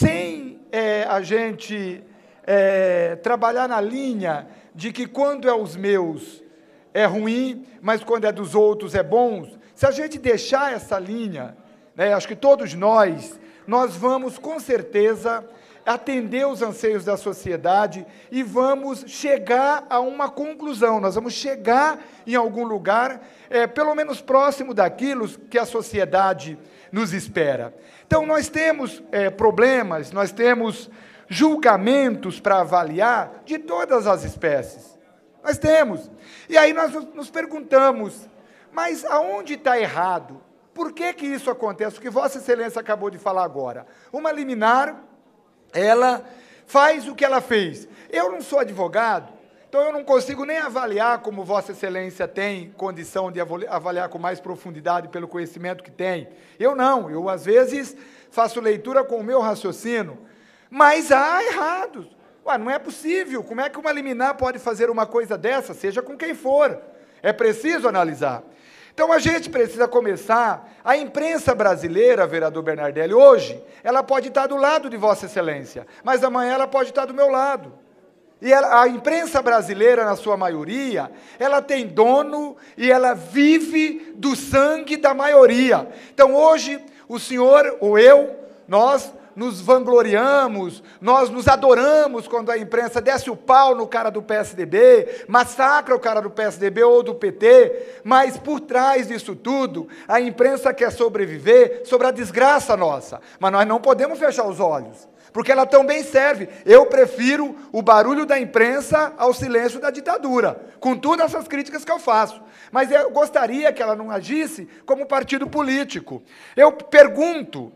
sem é, a gente é, trabalhar na linha de que quando é os meus é ruim, mas quando é dos outros é bom, se a gente deixar essa linha, né, acho que todos nós, nós vamos com certeza atender os anseios da sociedade e vamos chegar a uma conclusão, nós vamos chegar em algum lugar, é, pelo menos próximo daquilo que a sociedade nos espera. Então, nós temos é, problemas, nós temos julgamentos para avaliar de todas as espécies. Nós temos. E aí nós nos perguntamos, mas aonde está errado? Por que que isso acontece? O que Vossa Excelência acabou de falar agora. Uma liminar, ela faz o que ela fez. Eu não sou advogado, então eu não consigo nem avaliar como Vossa Excelência tem condição de avaliar com mais profundidade pelo conhecimento que tem. Eu não, eu às vezes faço leitura com o meu raciocínio, mas há errados. Ué, não é possível, como é que uma liminar pode fazer uma coisa dessa, seja com quem for? É preciso analisar. Então, a gente precisa começar, a imprensa brasileira, vereador Bernardelli, hoje, ela pode estar do lado de Vossa Excelência, mas amanhã ela pode estar do meu lado. E ela, a imprensa brasileira, na sua maioria, ela tem dono e ela vive do sangue da maioria. Então, hoje, o senhor, ou eu, nós nos vangloriamos, nós nos adoramos quando a imprensa desce o pau no cara do P S D B, massacra o cara do P S D B ou do P T, mas por trás disso tudo, a imprensa quer sobreviver sobre a desgraça nossa. Mas nós não podemos fechar os olhos, porque ela também serve. Eu prefiro o barulho da imprensa ao silêncio da ditadura, com todas essas críticas que eu faço. Mas eu gostaria que ela não agisse como partido político. Eu pergunto,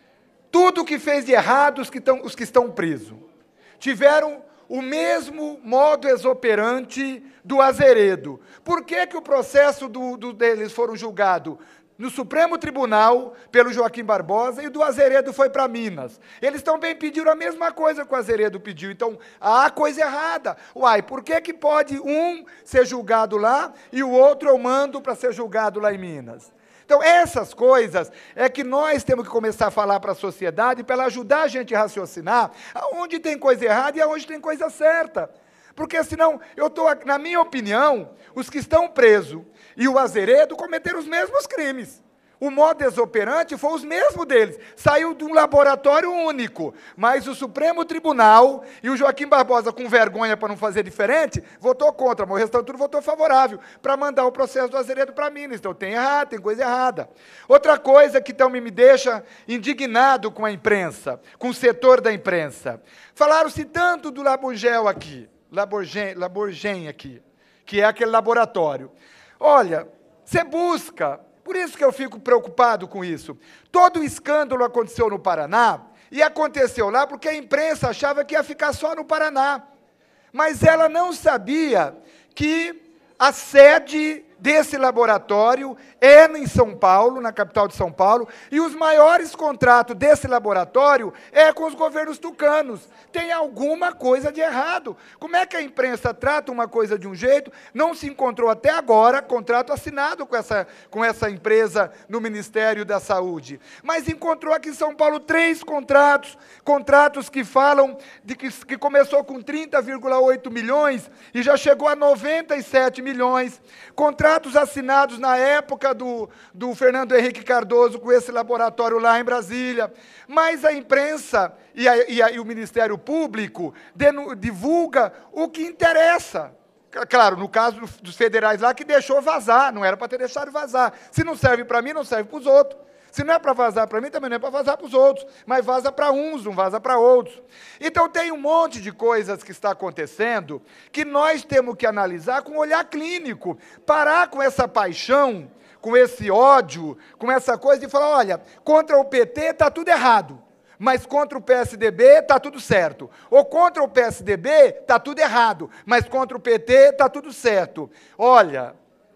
tudo que fez de errado os que, tão, os que estão presos tiveram o mesmo modo exoperante do Azeredo. Por que que o processo do, do, deles foram julgados no Supremo Tribunal pelo Joaquim Barbosa e o do Azeredo foi para Minas? Eles também pediram a mesma coisa que o Azeredo pediu. Então, há coisa errada. Uai, por que que pode um ser julgado lá e o outro eu mando para ser julgado lá em Minas? Então, essas coisas é que nós temos que começar a falar para a sociedade para ela ajudar a gente a raciocinar aonde tem coisa errada e aonde tem coisa certa. Porque, senão, eu estou, na minha opinião, os que estão presos e o Azeredo cometeram os mesmos crimes. O modus operandi foi os mesmos deles. Saiu de um laboratório único, mas o Supremo Tribunal e o Joaquim Barbosa, com vergonha para não fazer diferente, votou contra, mas o restante tudo votou favorável, para mandar o processo do Azeredo para Minas. Então tem errado, tem coisa errada. Outra coisa que também me deixa indignado com a imprensa, com o setor da imprensa. Falaram-se tanto do Laborgel aqui, Laborgen, Laborgen aqui, que é aquele laboratório. Olha, você busca... Por isso que eu fico preocupado com isso. Todo o escândalo aconteceu no Paraná, e aconteceu lá porque a imprensa achava que ia ficar só no Paraná. Mas ela não sabia que a sede desse laboratório é em São Paulo, na capital de São Paulo, e os maiores contratos desse laboratório é com os governos tucanos. Tem alguma coisa de errado. Como é que a imprensa trata uma coisa de um jeito? Não se encontrou até agora contrato assinado com essa, com essa empresa no Ministério da Saúde. Mas encontrou aqui em São Paulo três contratos, contratos que falam de que, que começou com trinta vírgula oito milhões e já chegou a noventa e sete milhões. Contratos assinados na época do, do Fernando Henrique Cardoso com esse laboratório lá em Brasília. Mas a imprensa e, a, e, a, e o Ministério Público denu, divulga o que interessa. Claro, no caso dos federais lá, que deixou vazar, não era para ter deixado vazar. Se não serve para mim, não serve para os outros. Se não é para vazar para mim, também não é para vazar para os outros. Mas vaza para uns, não vaza para outros. Então, tem um monte de coisas que está acontecendo que nós temos que analisar com um olhar clínico. Parar com essa paixão, com esse ódio, com essa coisa de falar, olha, contra o P T está tudo errado, mas contra o P S D B está tudo certo. Ou contra o P S D B está tudo errado, mas contra o P T está tudo certo. Olha,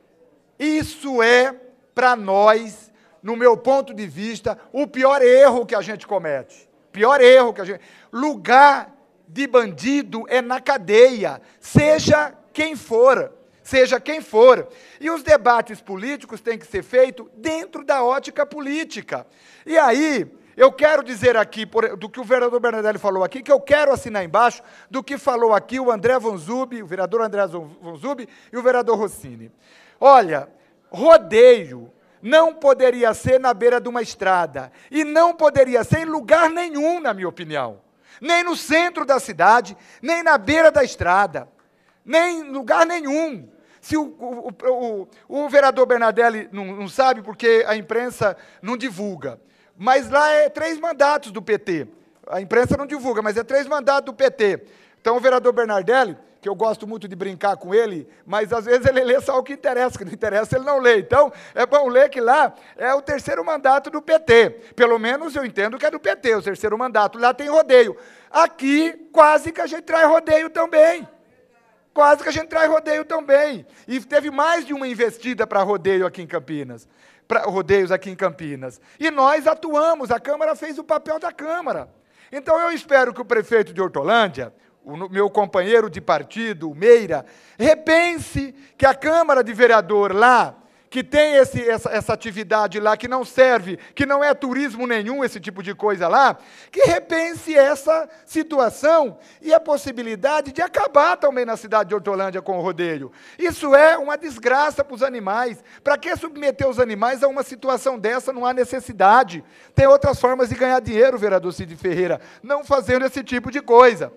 isso é, para nós, no meu ponto de vista, o pior erro que a gente comete. Pior erro que a gente... Lugar de bandido é na cadeia, seja quem for, seja quem for. E os debates políticos têm que ser feitos dentro da ótica política. E aí, eu quero dizer aqui, por, do que o vereador Bernardelli falou aqui, que eu quero assinar embaixo do que falou aqui o André Von Zubi, o vereador André Von Zubi e o vereador Rossini. Olha, rodeio não poderia ser na beira de uma estrada, e não poderia ser em lugar nenhum, na minha opinião. Nem no centro da cidade, nem na beira da estrada, nem em lugar nenhum. Se o, o, o, o vereador Bernardelli não, não sabe porque a imprensa não divulga, mas lá é três mandatos do P T. A imprensa não divulga, mas é três mandatos do P T. Então o vereador Bernardelli, que eu gosto muito de brincar com ele, mas às vezes ele lê só o que interessa, que não interessa ele não lê. Então, é bom ler que lá é o terceiro mandato do P T. Pelo menos eu entendo que é do P T, o terceiro mandato. Lá tem rodeio. Aqui, quase que a gente traz rodeio também. Quase que a gente traz rodeio também. E teve mais de uma investida para rodeio aqui em Campinas. Para rodeios aqui em Campinas. E nós atuamos, a Câmara fez o papel da Câmara. Então, eu espero que o prefeito de Hortolândia, o meu companheiro de partido, o Meira, repense que a Câmara de Vereador lá, que tem esse, essa, essa atividade lá, que não serve, que não é turismo nenhum, esse tipo de coisa lá, que repense essa situação e a possibilidade de acabar também na cidade de Hortolândia com o rodeio. Isso é uma desgraça para os animais. Para que submeter os animais a uma situação dessa? Não há necessidade. Tem outras formas de ganhar dinheiro, vereador Cid Ferreira, não fazendo esse tipo de coisa.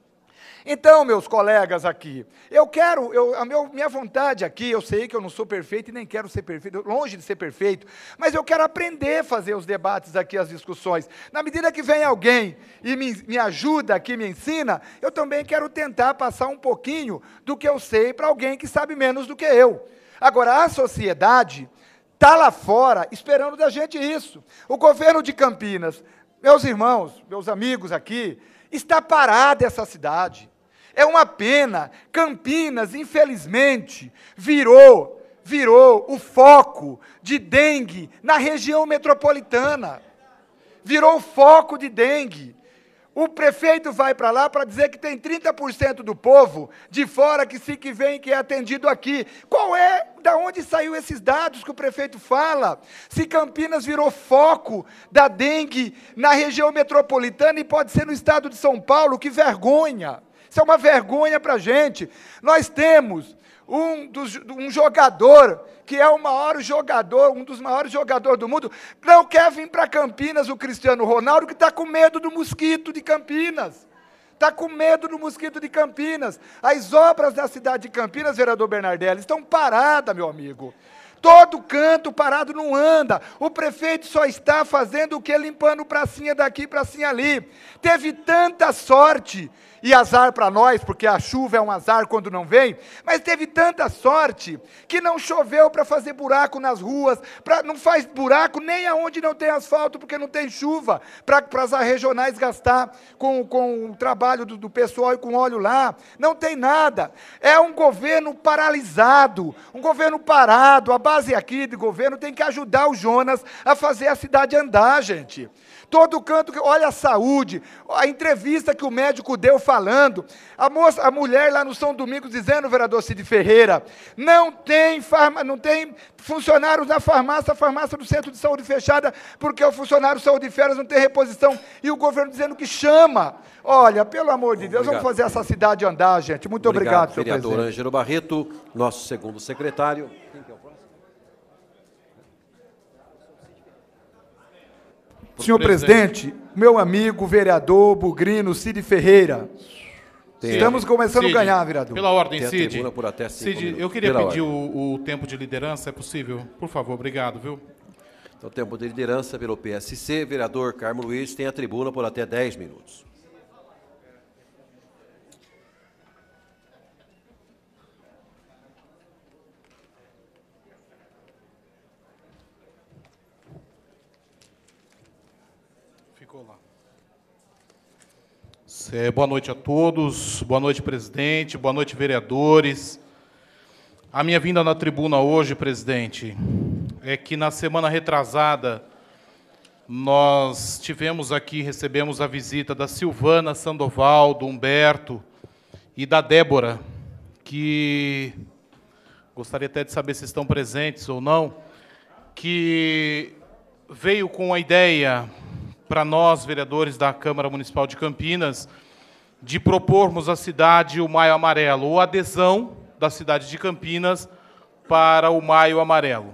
Então, meus colegas aqui, eu quero, eu, a meu, minha vontade aqui, eu sei que eu não sou perfeito e nem quero ser perfeito, longe de ser perfeito, mas eu quero aprender a fazer os debates aqui, as discussões. Na medida que vem alguém e me, me ajuda aqui, me ensina, eu também quero tentar passar um pouquinho do que eu sei para alguém que sabe menos do que eu. Agora, a sociedade está lá fora esperando da gente isso. O governo de Campinas, meus irmãos, meus amigos aqui, está parada essa cidade. É uma pena. Campinas, infelizmente, virou, virou o foco de dengue na região metropolitana. Virou o foco de dengue. O prefeito vai para lá para dizer que tem trinta por cento do povo de fora que se que vem, que é atendido aqui. Qual é, da onde saiu esses dados que o prefeito fala? Se Campinas virou foco da dengue na região metropolitana e pode ser no estado de São Paulo, que vergonha. Isso é uma vergonha para a gente. Nós temos um, dos, um jogador, que é o maior jogador, um dos maiores jogadores do mundo, não quer vir para Campinas, o Cristiano Ronaldo, que está com medo do mosquito de Campinas. Está com medo do mosquito de Campinas. As obras da cidade de Campinas, vereador Bernardelli, estão paradas, meu amigo. Todo canto parado não anda. O prefeito só está fazendo o que? Limpando pracinha daqui, pracinha ali. Teve tanta sorte, e azar para nós, porque a chuva é um azar quando não vem, mas teve tanta sorte que não choveu para fazer buraco nas ruas, pra, não faz buraco nem aonde não tem asfalto, porque não tem chuva, para as regionais gastar com, com o trabalho do, do pessoal e com óleo lá. Não tem nada. É um governo paralisado, um governo parado. A base aqui do governo tem que ajudar o Jonas a fazer a cidade andar, gente. Todo canto, olha a saúde, a entrevista que o médico deu falando, a, moça, a mulher lá no São Domingos dizendo, vereador Cid Ferreira, não tem, farma, não tem funcionários na farmácia, a farmácia do centro de saúde fechada, porque o funcionário de saúde de férias não tem reposição, e o governo dizendo que chama. Olha, pelo amor de Deus, obrigado. Vamos fazer essa cidade andar, gente. Muito obrigado, obrigado senhor vereador presidente. Ângelo Barreto, nosso segundo secretário. Quem que é o próximo? Senhor presidente, meu amigo vereador Bugrino Cid Ferreira, Cid, estamos começando Cid, a ganhar, vereador. Pela ordem, Tem a Cid. tribuna por até cinco Cid, minutos. eu queria Pela pedir ordem. o, o tempo de liderança, é possível? Por favor, obrigado, viu? Então, tempo de liderança pelo P S C, vereador Carmo Luiz tem a tribuna por até dez minutos. É, boa noite a todos, boa noite, presidente, boa noite, vereadores. A minha vinda na tribuna hoje, presidente, é que na semana retrasada nós tivemos aqui, recebemos a visita da Silvana Sandoval, do Humberto e da Débora, que gostaria até de saber se estão presentes ou não, que veio com a ideia para nós, vereadores da Câmara Municipal de Campinas, de propormos à cidade o Maio Amarelo, ou adesão da cidade de Campinas para o Maio Amarelo.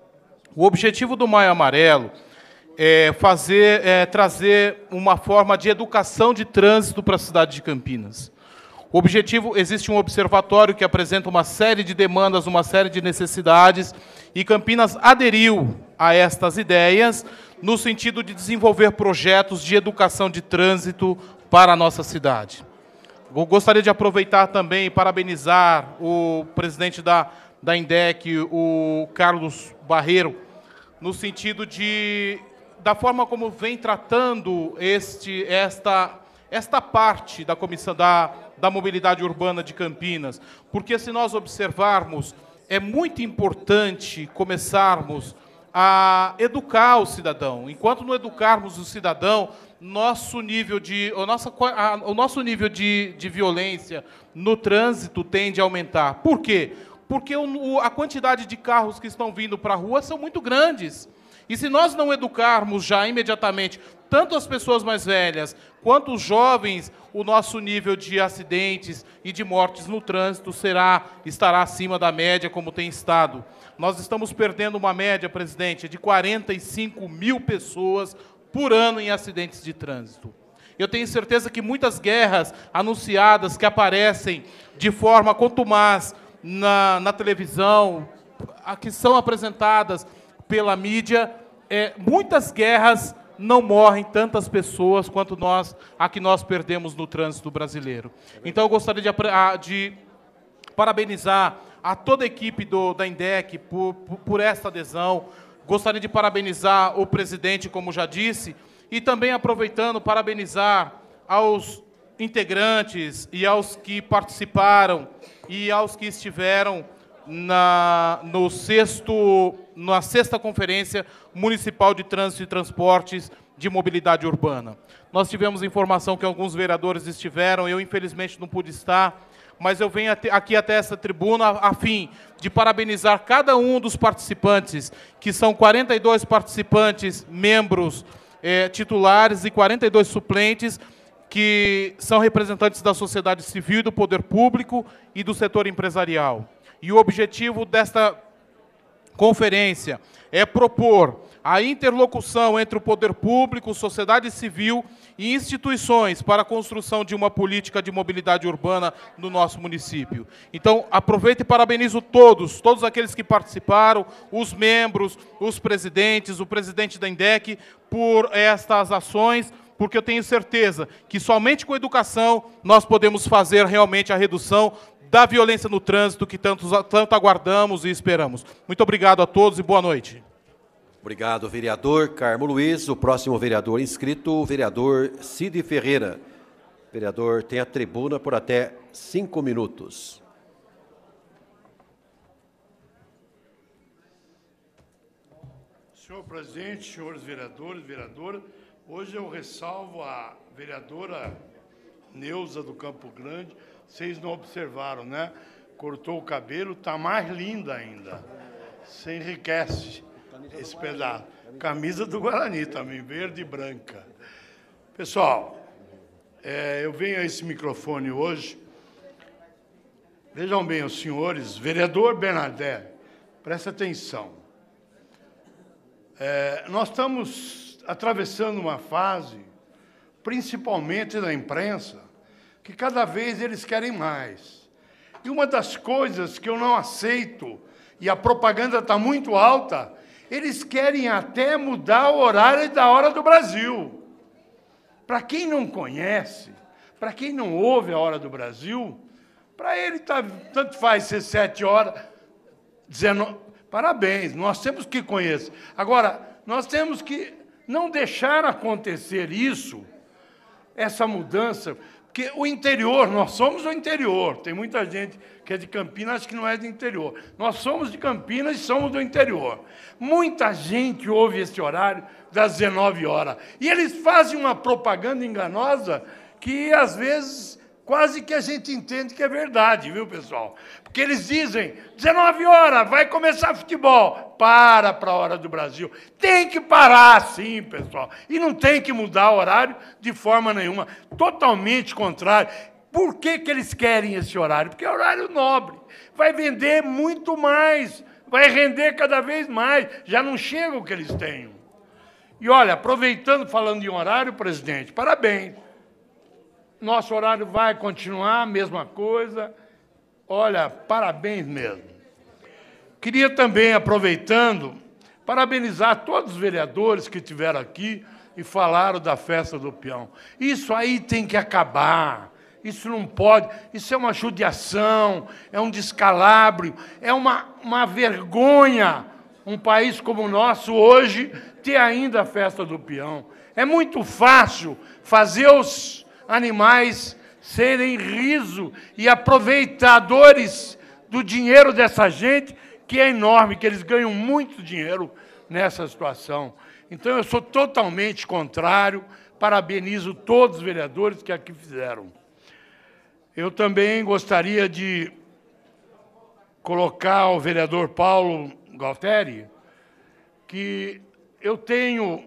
O objetivo do Maio Amarelo é fazer, é, trazer uma forma de educação de trânsito para a cidade de Campinas. O objetivo, existe um observatório que apresenta uma série de demandas, uma série de necessidades, e Campinas aderiu a estas ideias no sentido de desenvolver projetos de educação de trânsito para a nossa cidade. Eu gostaria de aproveitar também e parabenizar o presidente da, da INDEC, o Carlos Barreiro, no sentido de, da forma como vem tratando este, esta, esta parte da Comissão da, da Mobilidade Urbana de Campinas, porque se nós observarmos, é muito importante começarmos a educar o cidadão. Enquanto não educarmos o cidadão, nosso nível de, o, nosso, a, o nosso nível de, de violência no trânsito tende a aumentar. Por quê? Porque o, a quantidade de carros que estão vindo para a rua são muito grandes. E se nós não educarmos já imediatamente, tanto as pessoas mais velhas quanto os jovens, o nosso nível de acidentes e de mortes no trânsito será, estará acima da média, como tem estado. Nós estamos perdendo uma média, presidente, de quarenta e cinco mil pessoas por ano em acidentes de trânsito. Eu tenho certeza que muitas guerras anunciadas que aparecem de forma contumaz na, na televisão, a que são apresentadas pela mídia, é, muitas guerras não morrem tantas pessoas quanto nós, a que nós perdemos no trânsito brasileiro. Então, eu gostaria de, de parabenizar a toda a equipe do, da INDEC por, por, por esta adesão. Gostaria de parabenizar o presidente, como já disse, e também, aproveitando, parabenizar aos integrantes e aos que participaram e aos que estiveram na, no sexto, na sexta Conferência Municipal de Trânsito e Transportes de Mobilidade Urbana. Nós tivemos informação que alguns vereadores estiveram, eu, infelizmente, não pude estar, mas eu venho aqui até essa tribuna a fim de parabenizar cada um dos participantes, que são quarenta e dois participantes, membros eh, titulares e quarenta e dois suplentes, que são representantes da sociedade civil, do poder público e do setor empresarial. E o objetivo desta conferência é propor a interlocução entre o poder público, sociedade civil e instituições para a construção de uma política de mobilidade urbana no nosso município. Então, aproveito e parabenizo todos, todos aqueles que participaram, os membros, os presidentes, o presidente da INDEC, por estas ações, porque eu tenho certeza que somente com educação nós podemos fazer realmente a redução da violência no trânsito que tanto, tanto aguardamos e esperamos. Muito obrigado a todos e boa noite. Obrigado, vereador Carmo Luiz. O próximo vereador inscrito, o vereador Cid Ferreira. O vereador tem a tribuna por até cinco minutos. Senhor presidente, senhores vereadores, vereadora, hoje eu ressalvo a vereadora Neuza do Campo Grande. Vocês não observaram, né? Cortou o cabelo, está mais linda ainda. Você enriquece esse pedaço. Camisa do Guarani também, verde e branca. Pessoal, é, eu venho a esse microfone hoje. Vejam bem, os senhores, vereador Bernardelli, presta atenção. É, nós estamos atravessando uma fase, principalmente da imprensa, que cada vez eles querem mais. E uma das coisas que eu não aceito, e a propaganda está muito alta, eles querem até mudar o horário da Hora do Brasil. Para quem não conhece, para quem não ouve a Hora do Brasil, para ele tá, tanto faz ser sete horas, dezenove... Parabéns, nós temos que conhecer. Agora, nós temos que não deixar acontecer isso, essa mudança, porque Porque o interior, nós somos o interior. Tem muita gente que é de Campinas, acho que não é do interior. Nós somos de Campinas e somos do interior. Muita gente ouve esse horário das dezenove horas. E eles fazem uma propaganda enganosa que, às vezes, quase que a gente entende que é verdade, viu, pessoal? Porque eles dizem, dezenove horas, vai começar futebol. Para para a hora do Brasil. Tem que parar, sim, pessoal. E não tem que mudar o horário de forma nenhuma. Totalmente contrário. Por que que eles querem esse horário? Porque é horário nobre. Vai vender muito mais. Vai render cada vez mais. Já não chega o que eles têm. E, olha, aproveitando, falando em horário, presidente, parabéns. Nosso horário vai continuar, a mesma coisa. Olha, parabéns mesmo. Queria também, aproveitando, parabenizar todos os vereadores que estiveram aqui e falaram da festa do peão. Isso aí tem que acabar. Isso não pode, isso é uma judiação, é um descalabro, é uma, uma vergonha um país como o nosso hoje ter ainda a festa do peão. É muito fácil fazer os animais serem riso e aproveitadores do dinheiro dessa gente, que é enorme, que eles ganham muito dinheiro nessa situação. Então, eu sou totalmente contrário, parabenizo todos os vereadores que aqui fizeram. Eu também gostaria de colocar ao vereador Paulo Galteri que eu tenho,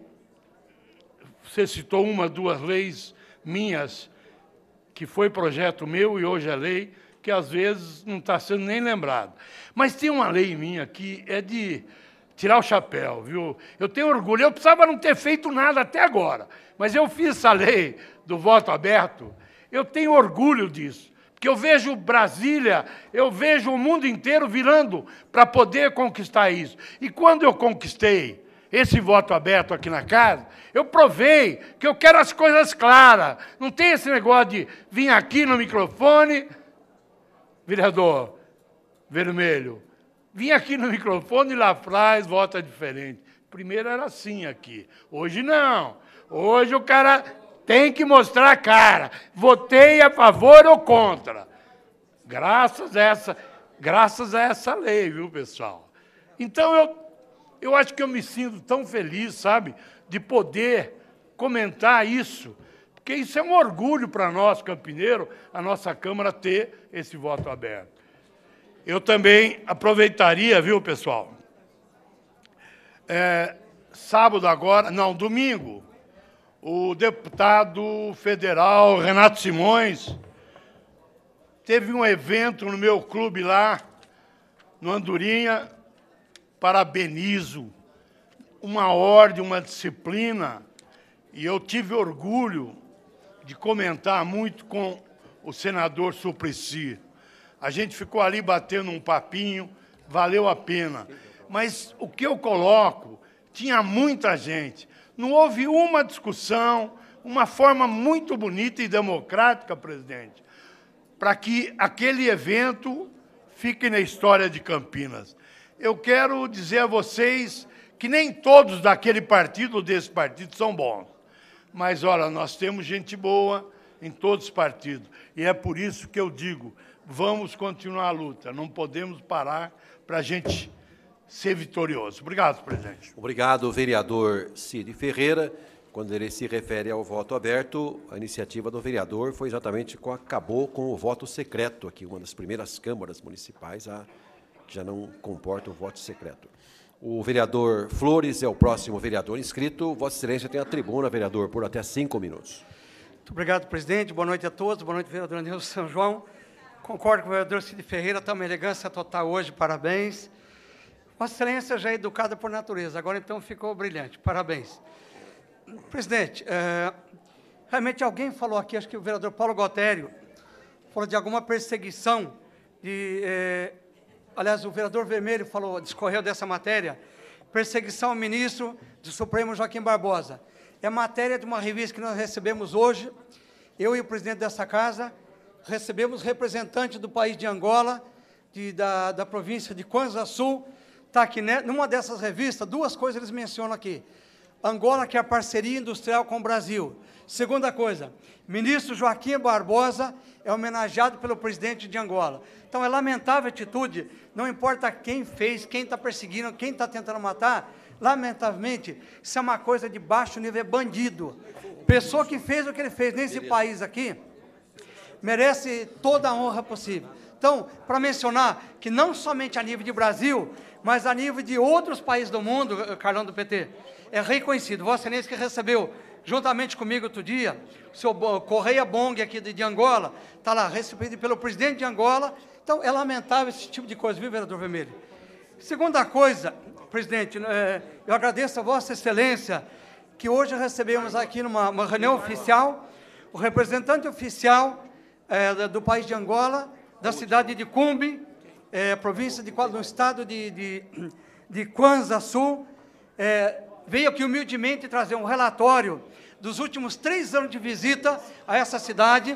você citou uma, duas leis minhas, que foi projeto meu e hoje é lei, que às vezes não está sendo nem lembrado. Mas tem uma lei minha que é de tirar o chapéu, viu? Eu tenho orgulho, eu precisava não ter feito nada até agora, mas eu fiz essa lei do voto aberto, eu tenho orgulho disso, porque eu vejo Brasília, eu vejo o mundo inteiro virando para poder conquistar isso. E quando eu conquistei esse voto aberto aqui na casa, eu provei que eu quero as coisas claras. Não tem esse negócio de vir aqui no microfone, vereador Vermelho, vim aqui no microfone e lá atrás vota diferente. Primeiro era assim aqui, hoje não. Hoje o cara tem que mostrar a cara. Votei a favor ou contra. Graças a essa, graças a essa lei, viu, pessoal? Então, eu, eu acho que eu me sinto tão feliz, sabe, de poder comentar isso, porque isso é um orgulho para nós, campineiros, a nossa Câmara ter esse voto aberto. Eu também aproveitaria, viu, pessoal? É, sábado agora, não, domingo, o deputado federal Renato Simões teve um evento no meu clube lá, no Andorinha. Parabenizo, uma ordem, uma disciplina, e eu tive orgulho de comentar muito com o senador Suplicy. A gente ficou ali batendo um papinho, valeu a pena. Mas o que eu coloco, tinha muita gente. Não houve uma discussão, uma forma muito bonita e democrática, presidente, para que aquele evento fique na história de Campinas. Eu quero dizer a vocês que nem todos daquele partido ou desse partido são bons. Mas, olha, nós temos gente boa em todos os partidos. E é por isso que eu digo, vamos continuar a luta, não podemos parar para a gente ser vitorioso. Obrigado, presidente. Obrigado, vereador Cid Ferreira. Quando ele se refere ao voto aberto, a iniciativa do vereador foi exatamente com, acabou com o voto secreto aqui, uma das primeiras câmaras municipais a, que já não comporta o voto secreto. O vereador Flores é o próximo vereador inscrito. Vossa Excelência tem a tribuna, vereador, por até cinco minutos. Muito obrigado, presidente. Boa noite a todos. Boa noite, vereador Nilson São João. Concordo com o vereador Cid Ferreira, está uma elegância total hoje, parabéns. Vossa Excelência já é educada por natureza, agora então ficou brilhante, parabéns. Presidente, é, realmente alguém falou aqui, acho que o vereador Paulo Galteri, falou de alguma perseguição, de, é, aliás, o vereador Vermelho falou, discorreu dessa matéria, perseguição ao ministro do Supremo Joaquim Barbosa. É matéria de uma revista que nós recebemos hoje, eu e o presidente dessa casa, recebemos representantes do país de Angola, de, da, da província de Kwanza Sul, está aqui, né, numa dessas revistas, duas coisas eles mencionam aqui. Angola quer parceria industrial com o Brasil. Segunda coisa, ministro Joaquim Barbosa é homenageado pelo presidente de Angola. Então, é lamentável a atitude, não importa quem fez, quem está perseguindo, quem está tentando matar, lamentavelmente, isso é uma coisa de baixo nível, é bandido. Pessoa que fez o que ele fez nesse país aqui, merece toda a honra possível. Então, para mencionar que não somente a nível de Brasil, mas a nível de outros países do mundo, Carlão do P T, é reconhecido. Vossa Excelência que recebeu, juntamente comigo outro dia, o senhor Correia Bong, aqui de, de Angola, está lá, recebido pelo presidente de Angola. Então, é lamentável esse tipo de coisa, viu, vereador Vermelho? Segunda coisa, presidente, é, eu agradeço a Vossa Excelência, que hoje recebemos aqui numa uma reunião oficial, o representante oficial é, do país de Angola, da cidade de Cumbi, é, província de no estado de, de, de Kwanza Sul, é, veio aqui humildemente trazer um relatório dos últimos três anos de visita a essa cidade.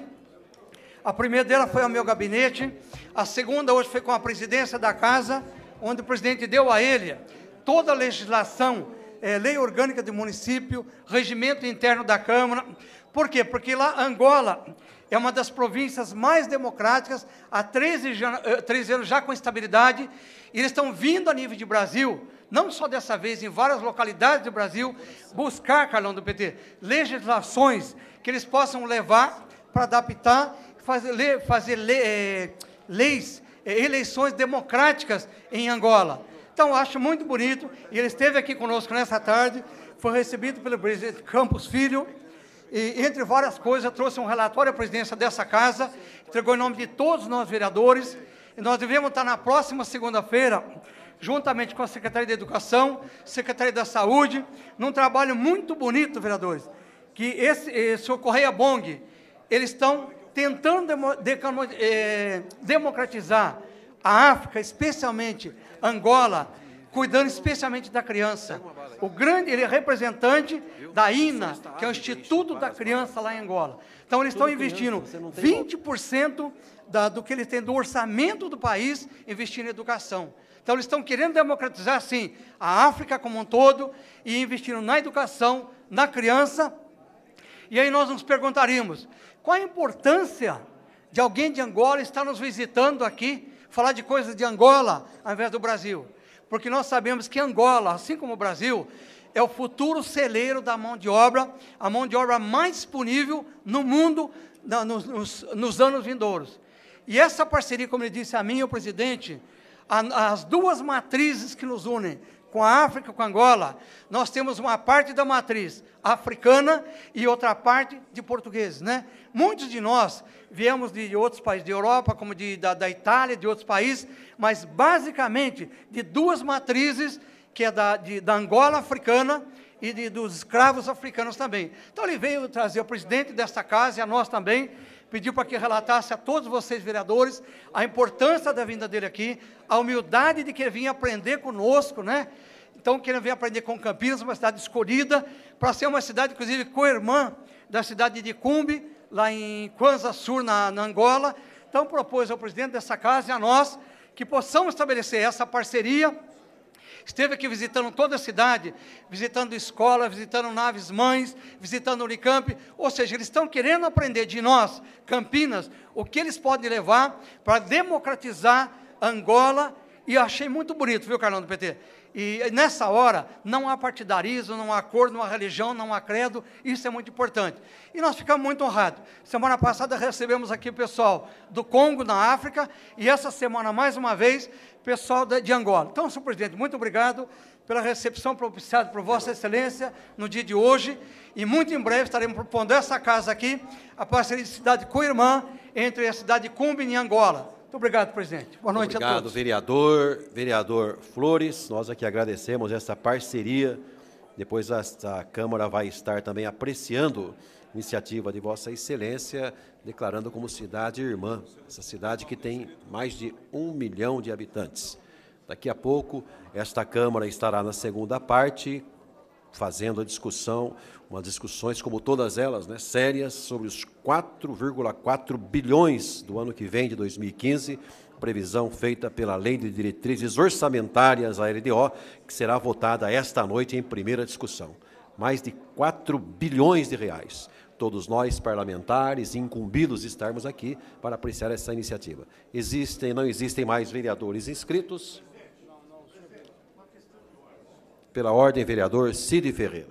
A primeira dela foi ao meu gabinete, a segunda hoje foi com a presidência da casa, onde o presidente deu a ele toda a legislação, é, lei orgânica do município, regimento interno da Câmara. Por quê? Porque lá Angola é uma das províncias mais democráticas, há treze anos já com estabilidade, e eles estão vindo a nível de Brasil, não só dessa vez, em várias localidades do Brasil, buscar, Carlão do P T, legislações que eles possam levar para adaptar, fazer, fazer le, é, leis, é, eleições democráticas em Angola. Então, acho muito bonito, e ele esteve aqui conosco nessa tarde, foi recebido pelo presidente Campos Filho, e, entre várias coisas, trouxe um relatório à presidência dessa casa, entregou em nome de todos nós vereadores, e nós devemos estar na próxima segunda-feira, juntamente com a Secretaria de Educação, Secretaria da Saúde, num trabalho muito bonito, vereadores, que esse, esse o Correia Bong, eles estão tentando demo, de, eh, democratizar a África, especialmente Angola, cuidando especialmente da criança. O grande, ele é representante da I N A, que é o Instituto da Criança lá em Angola. Então, eles estão investindo vinte por cento da, do que eles têm do orçamento do país, investindo em educação. Então, eles estão querendo democratizar, sim, a África como um todo, e investindo na educação, na criança. E aí nós nos perguntaríamos, qual a importância de alguém de Angola estar nos visitando aqui, falar de coisas de Angola, ao invés do Brasil? Porque nós sabemos que Angola, assim como o Brasil, é o futuro celeiro da mão de obra, a mão de obra mais disponível no mundo na, nos, nos anos vindouros. E essa parceria, como ele disse a mim e ao presidente, a, as duas matrizes que nos unem, com a África e com a Angola, nós temos uma parte da matriz africana e outra parte de portugueses, né? Muitos de nós viemos de outros países da Europa, como de, da, da Itália, de outros países, mas basicamente de duas matrizes, que é da, de, da Angola africana e de, dos escravos africanos também. Então ele veio trazer o presidente desta casa e a nós também, pediu para que relatasse a todos vocês, vereadores, a importância da vinda dele aqui, a humildade de que ele vinha aprender conosco, né? Então, que ele veio aprender com Campinas, uma cidade escolhida, para ser uma cidade, inclusive, co-irmã da cidade de Cumbi, lá em Kwanza Sul, na, na Angola. Então, propôs ao presidente dessa casa e a nós que possamos estabelecer essa parceria. Esteve aqui visitando toda a cidade, visitando escola, visitando naves mães, visitando o Unicamp, ou seja, eles estão querendo aprender de nós, Campinas, o que eles podem levar para democratizar Angola, e achei muito bonito, viu, Carlão do P T? E nessa hora, não há partidarismo, não há cor, não há religião, não há credo, isso é muito importante. E nós ficamos muito honrados. Semana passada recebemos aqui o pessoal do Congo, na África, e essa semana, mais uma vez, pessoal de Angola. Então, senhor presidente, muito obrigado pela recepção propiciada por Vossa Excelência no dia de hoje, e muito em breve estaremos propondo essa casa aqui, a parceria de cidade co-irmã entre a cidade de Cumbi e Angola. Muito obrigado, presidente. Boa noite obrigado, a todos. Obrigado, vereador, vereador Flores. Nós aqui agradecemos essa parceria. Depois a, a Câmara vai estar também apreciando a iniciativa de Vossa Excelência, declarando como cidade irmã, essa cidade que tem mais de um milhão de habitantes. Daqui a pouco, esta Câmara estará na segunda parte, fazendo a discussão, umas discussões como todas elas, né, sérias, sobre os quatro vírgula quatro bilhões do ano que vem, de dois mil e quinze, previsão feita pela Lei de Diretrizes Orçamentárias, a L D O, que será votada esta noite em primeira discussão. mais de quatro bilhões de reais. Todos nós, parlamentares, incumbidos de estarmos aqui para apreciar essa iniciativa. Existem, não existem mais vereadores inscritos? Pela ordem, vereador Cid Ferreira.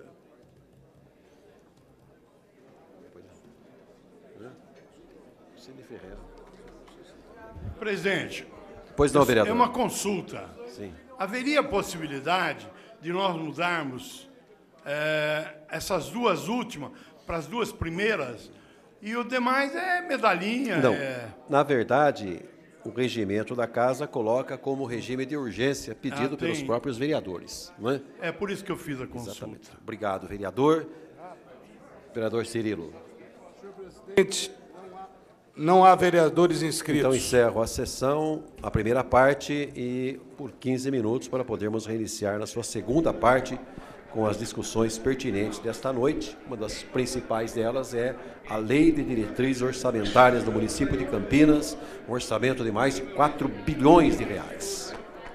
Cid Ferreira. Presidente, pois não, vereador. É uma consulta. Sim. Haveria possibilidade de nós mudarmos é, essas duas últimas para as duas primeiras, e o demais é medalhinha. Não, é... na verdade, o regimento da casa coloca como regime de urgência pedido ah, pelos próprios vereadores. Não é? É por isso que eu fiz a consulta. Exatamente. Obrigado, vereador. Vereador Cirilo. Senhor presidente, não há vereadores inscritos. Então, encerro a sessão, a primeira parte, e por quinze minutos para podermos reiniciar na sua segunda parte, com as discussões pertinentes desta noite. Uma das principais delas é a Lei de Diretrizes Orçamentárias do município de Campinas, um orçamento de mais de quatro bilhões de reais.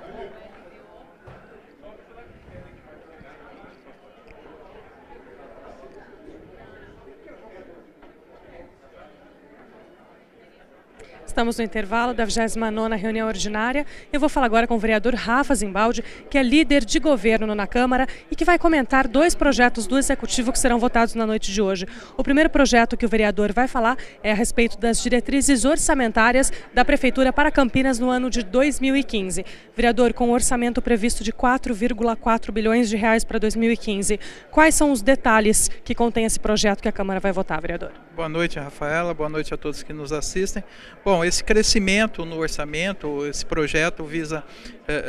Estamos no intervalo da vigésima nona reunião ordinária. Eu vou falar agora com o vereador Rafa Zimbaldi, que é líder de governo na Câmara e que vai comentar dois projetos do Executivo que serão votados na noite de hoje. O primeiro projeto que o vereador vai falar é a respeito das diretrizes orçamentárias da Prefeitura para Campinas no ano de dois mil e quinze. Vereador, com um orçamento previsto de quatro vírgula quatro bilhões de reais para dois mil e quinze, quais são os detalhes que contém esse projeto que a Câmara vai votar, vereador? Boa noite, Rafaela. Boa noite a todos que nos assistem. Bom, esse crescimento no orçamento, esse projeto visa é,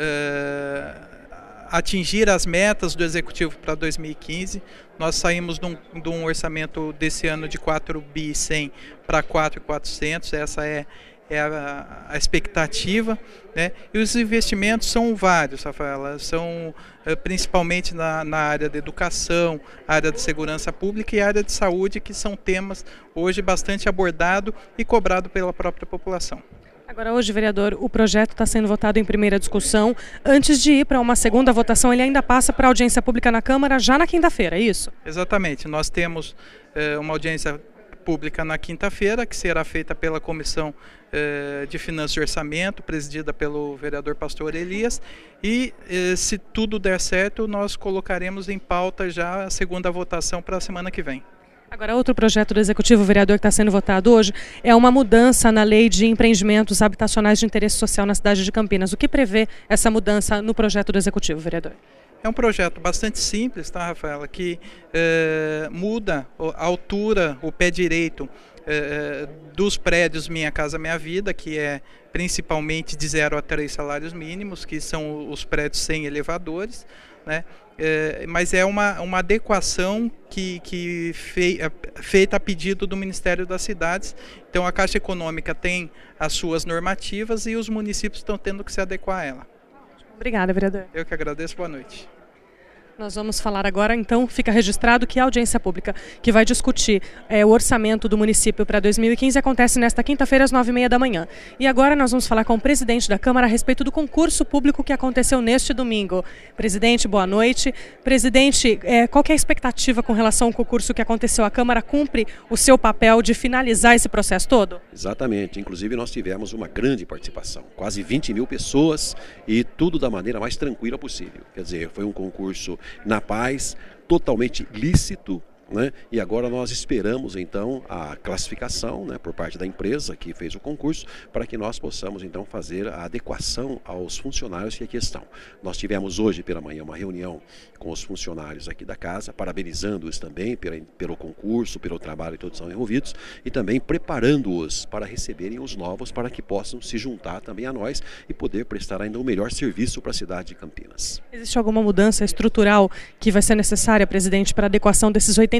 é, atingir as metas do Executivo para dois mil e quinze. Nós saímos de um, de um orçamento desse ano de quatro bilhões e cem para quatro bilhões e quatrocentos. Essa é, é a, a expectativa, né? E os investimentos são vários, Rafaela, são é, principalmente na, na área da educação, área de segurança pública e área de saúde, que são temas hoje bastante abordados e cobrados pela própria população. Agora, hoje, vereador, o projeto está sendo votado em primeira discussão. Antes de ir para uma segunda votação, ele ainda passa para audiência pública na Câmara já na quinta-feira, é isso? Exatamente. Nós temos é, uma audiência pública na quinta-feira, que será feita pela Comissão eh, de Finanças e Orçamento, presidida pelo vereador Pastor Elias, e eh, se tudo der certo, nós colocaremos em pauta já a segunda votação para a semana que vem. Agora, outro projeto do Executivo, vereador, que está sendo votado hoje, é uma mudança na lei de empreendimentos habitacionais de interesse social na cidade de Campinas. O que prevê essa mudança no projeto do Executivo, vereador? É um projeto bastante simples, tá, Rafaela, que eh, muda a altura, o pé direito eh, dos prédios Minha Casa Minha Vida, que é principalmente de zero a três salários mínimos, que são os prédios sem elevadores, né? É, mas é uma, uma adequação que, que fei, feita a pedido do Ministério das Cidades. Então a Caixa Econômica tem as suas normativas e os municípios estão tendo que se adequar a ela. Obrigada, vereador. Eu que agradeço, boa noite. Nós vamos falar agora, então, fica registrado que a audiência pública que vai discutir é, o orçamento do município para dois mil e quinze acontece nesta quinta-feira às nove e meia da manhã. E agora nós vamos falar com o presidente da Câmara a respeito do concurso público que aconteceu neste domingo. Presidente, boa noite. Presidente, é, qual que é a expectativa com relação ao concurso que aconteceu? A Câmara cumpre o seu papel de finalizar esse processo todo? Exatamente. Inclusive nós tivemos uma grande participação, quase vinte mil pessoas, e tudo da maneira mais tranquila possível. Quer dizer, foi um concurso na paz, totalmente lícito, né? E agora nós esperamos então a classificação, né, por parte da empresa que fez o concurso, para que nós possamos então fazer a adequação aos funcionários que aqui estão. Nós tivemos hoje pela manhã uma reunião com os funcionários aqui da casa, parabenizando-os também pela, pelo concurso, pelo trabalho que todos são envolvidos, e também preparando-os para receberem os novos, para que possam se juntar também a nós e poder prestar ainda um melhor serviço para a cidade de Campinas. Existe alguma mudança estrutural que vai ser necessária, presidente, para a adequação desses oitenta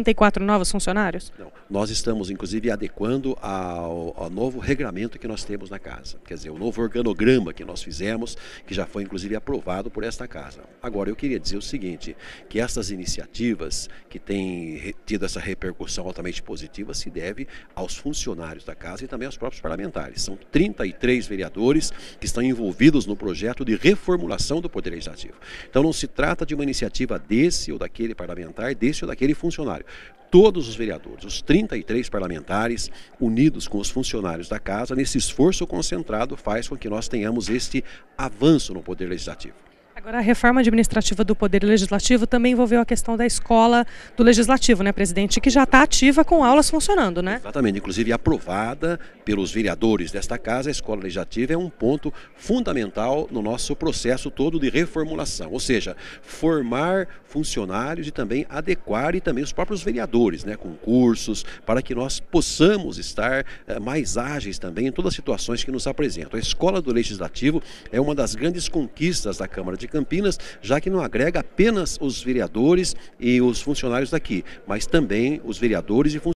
noventa e quatro novos funcionários? Não, nós estamos, inclusive, adequando ao, ao novo regramento que nós temos na casa. Quer dizer, o novo organograma que nós fizemos, que já foi, inclusive, aprovado por esta casa. Agora, eu queria dizer o seguinte, que essas iniciativas que têm tido essa repercussão altamente positiva se deve aos funcionários da casa e também aos próprios parlamentares. São trinta e três vereadores que estão envolvidos no projeto de reformulação do Poder Legislativo. Então, não se trata de uma iniciativa desse ou daquele parlamentar, desse ou daquele funcionário. Todos os vereadores, os trinta e três parlamentares, unidos com os funcionários da casa, nesse esforço concentrado, faz com que nós tenhamos este avanço no Poder Legislativo. Agora, a reforma administrativa do Poder Legislativo também envolveu a questão da escola do Legislativo, né, presidente? Que já está ativa com aulas funcionando, né? Exatamente, inclusive aprovada pelos vereadores desta casa, a escola legislativa é um ponto fundamental no nosso processo todo de reformulação, ou seja, formar funcionários e também adequar e também os próprios vereadores, né, com cursos, para que nós possamos estar eh, mais ágeis também em todas as situações que nos apresentam. A escola do Legislativo é uma das grandes conquistas da Câmara de Campinas, já que não agrega apenas os vereadores e os funcionários daqui, mas também os vereadores e funcionários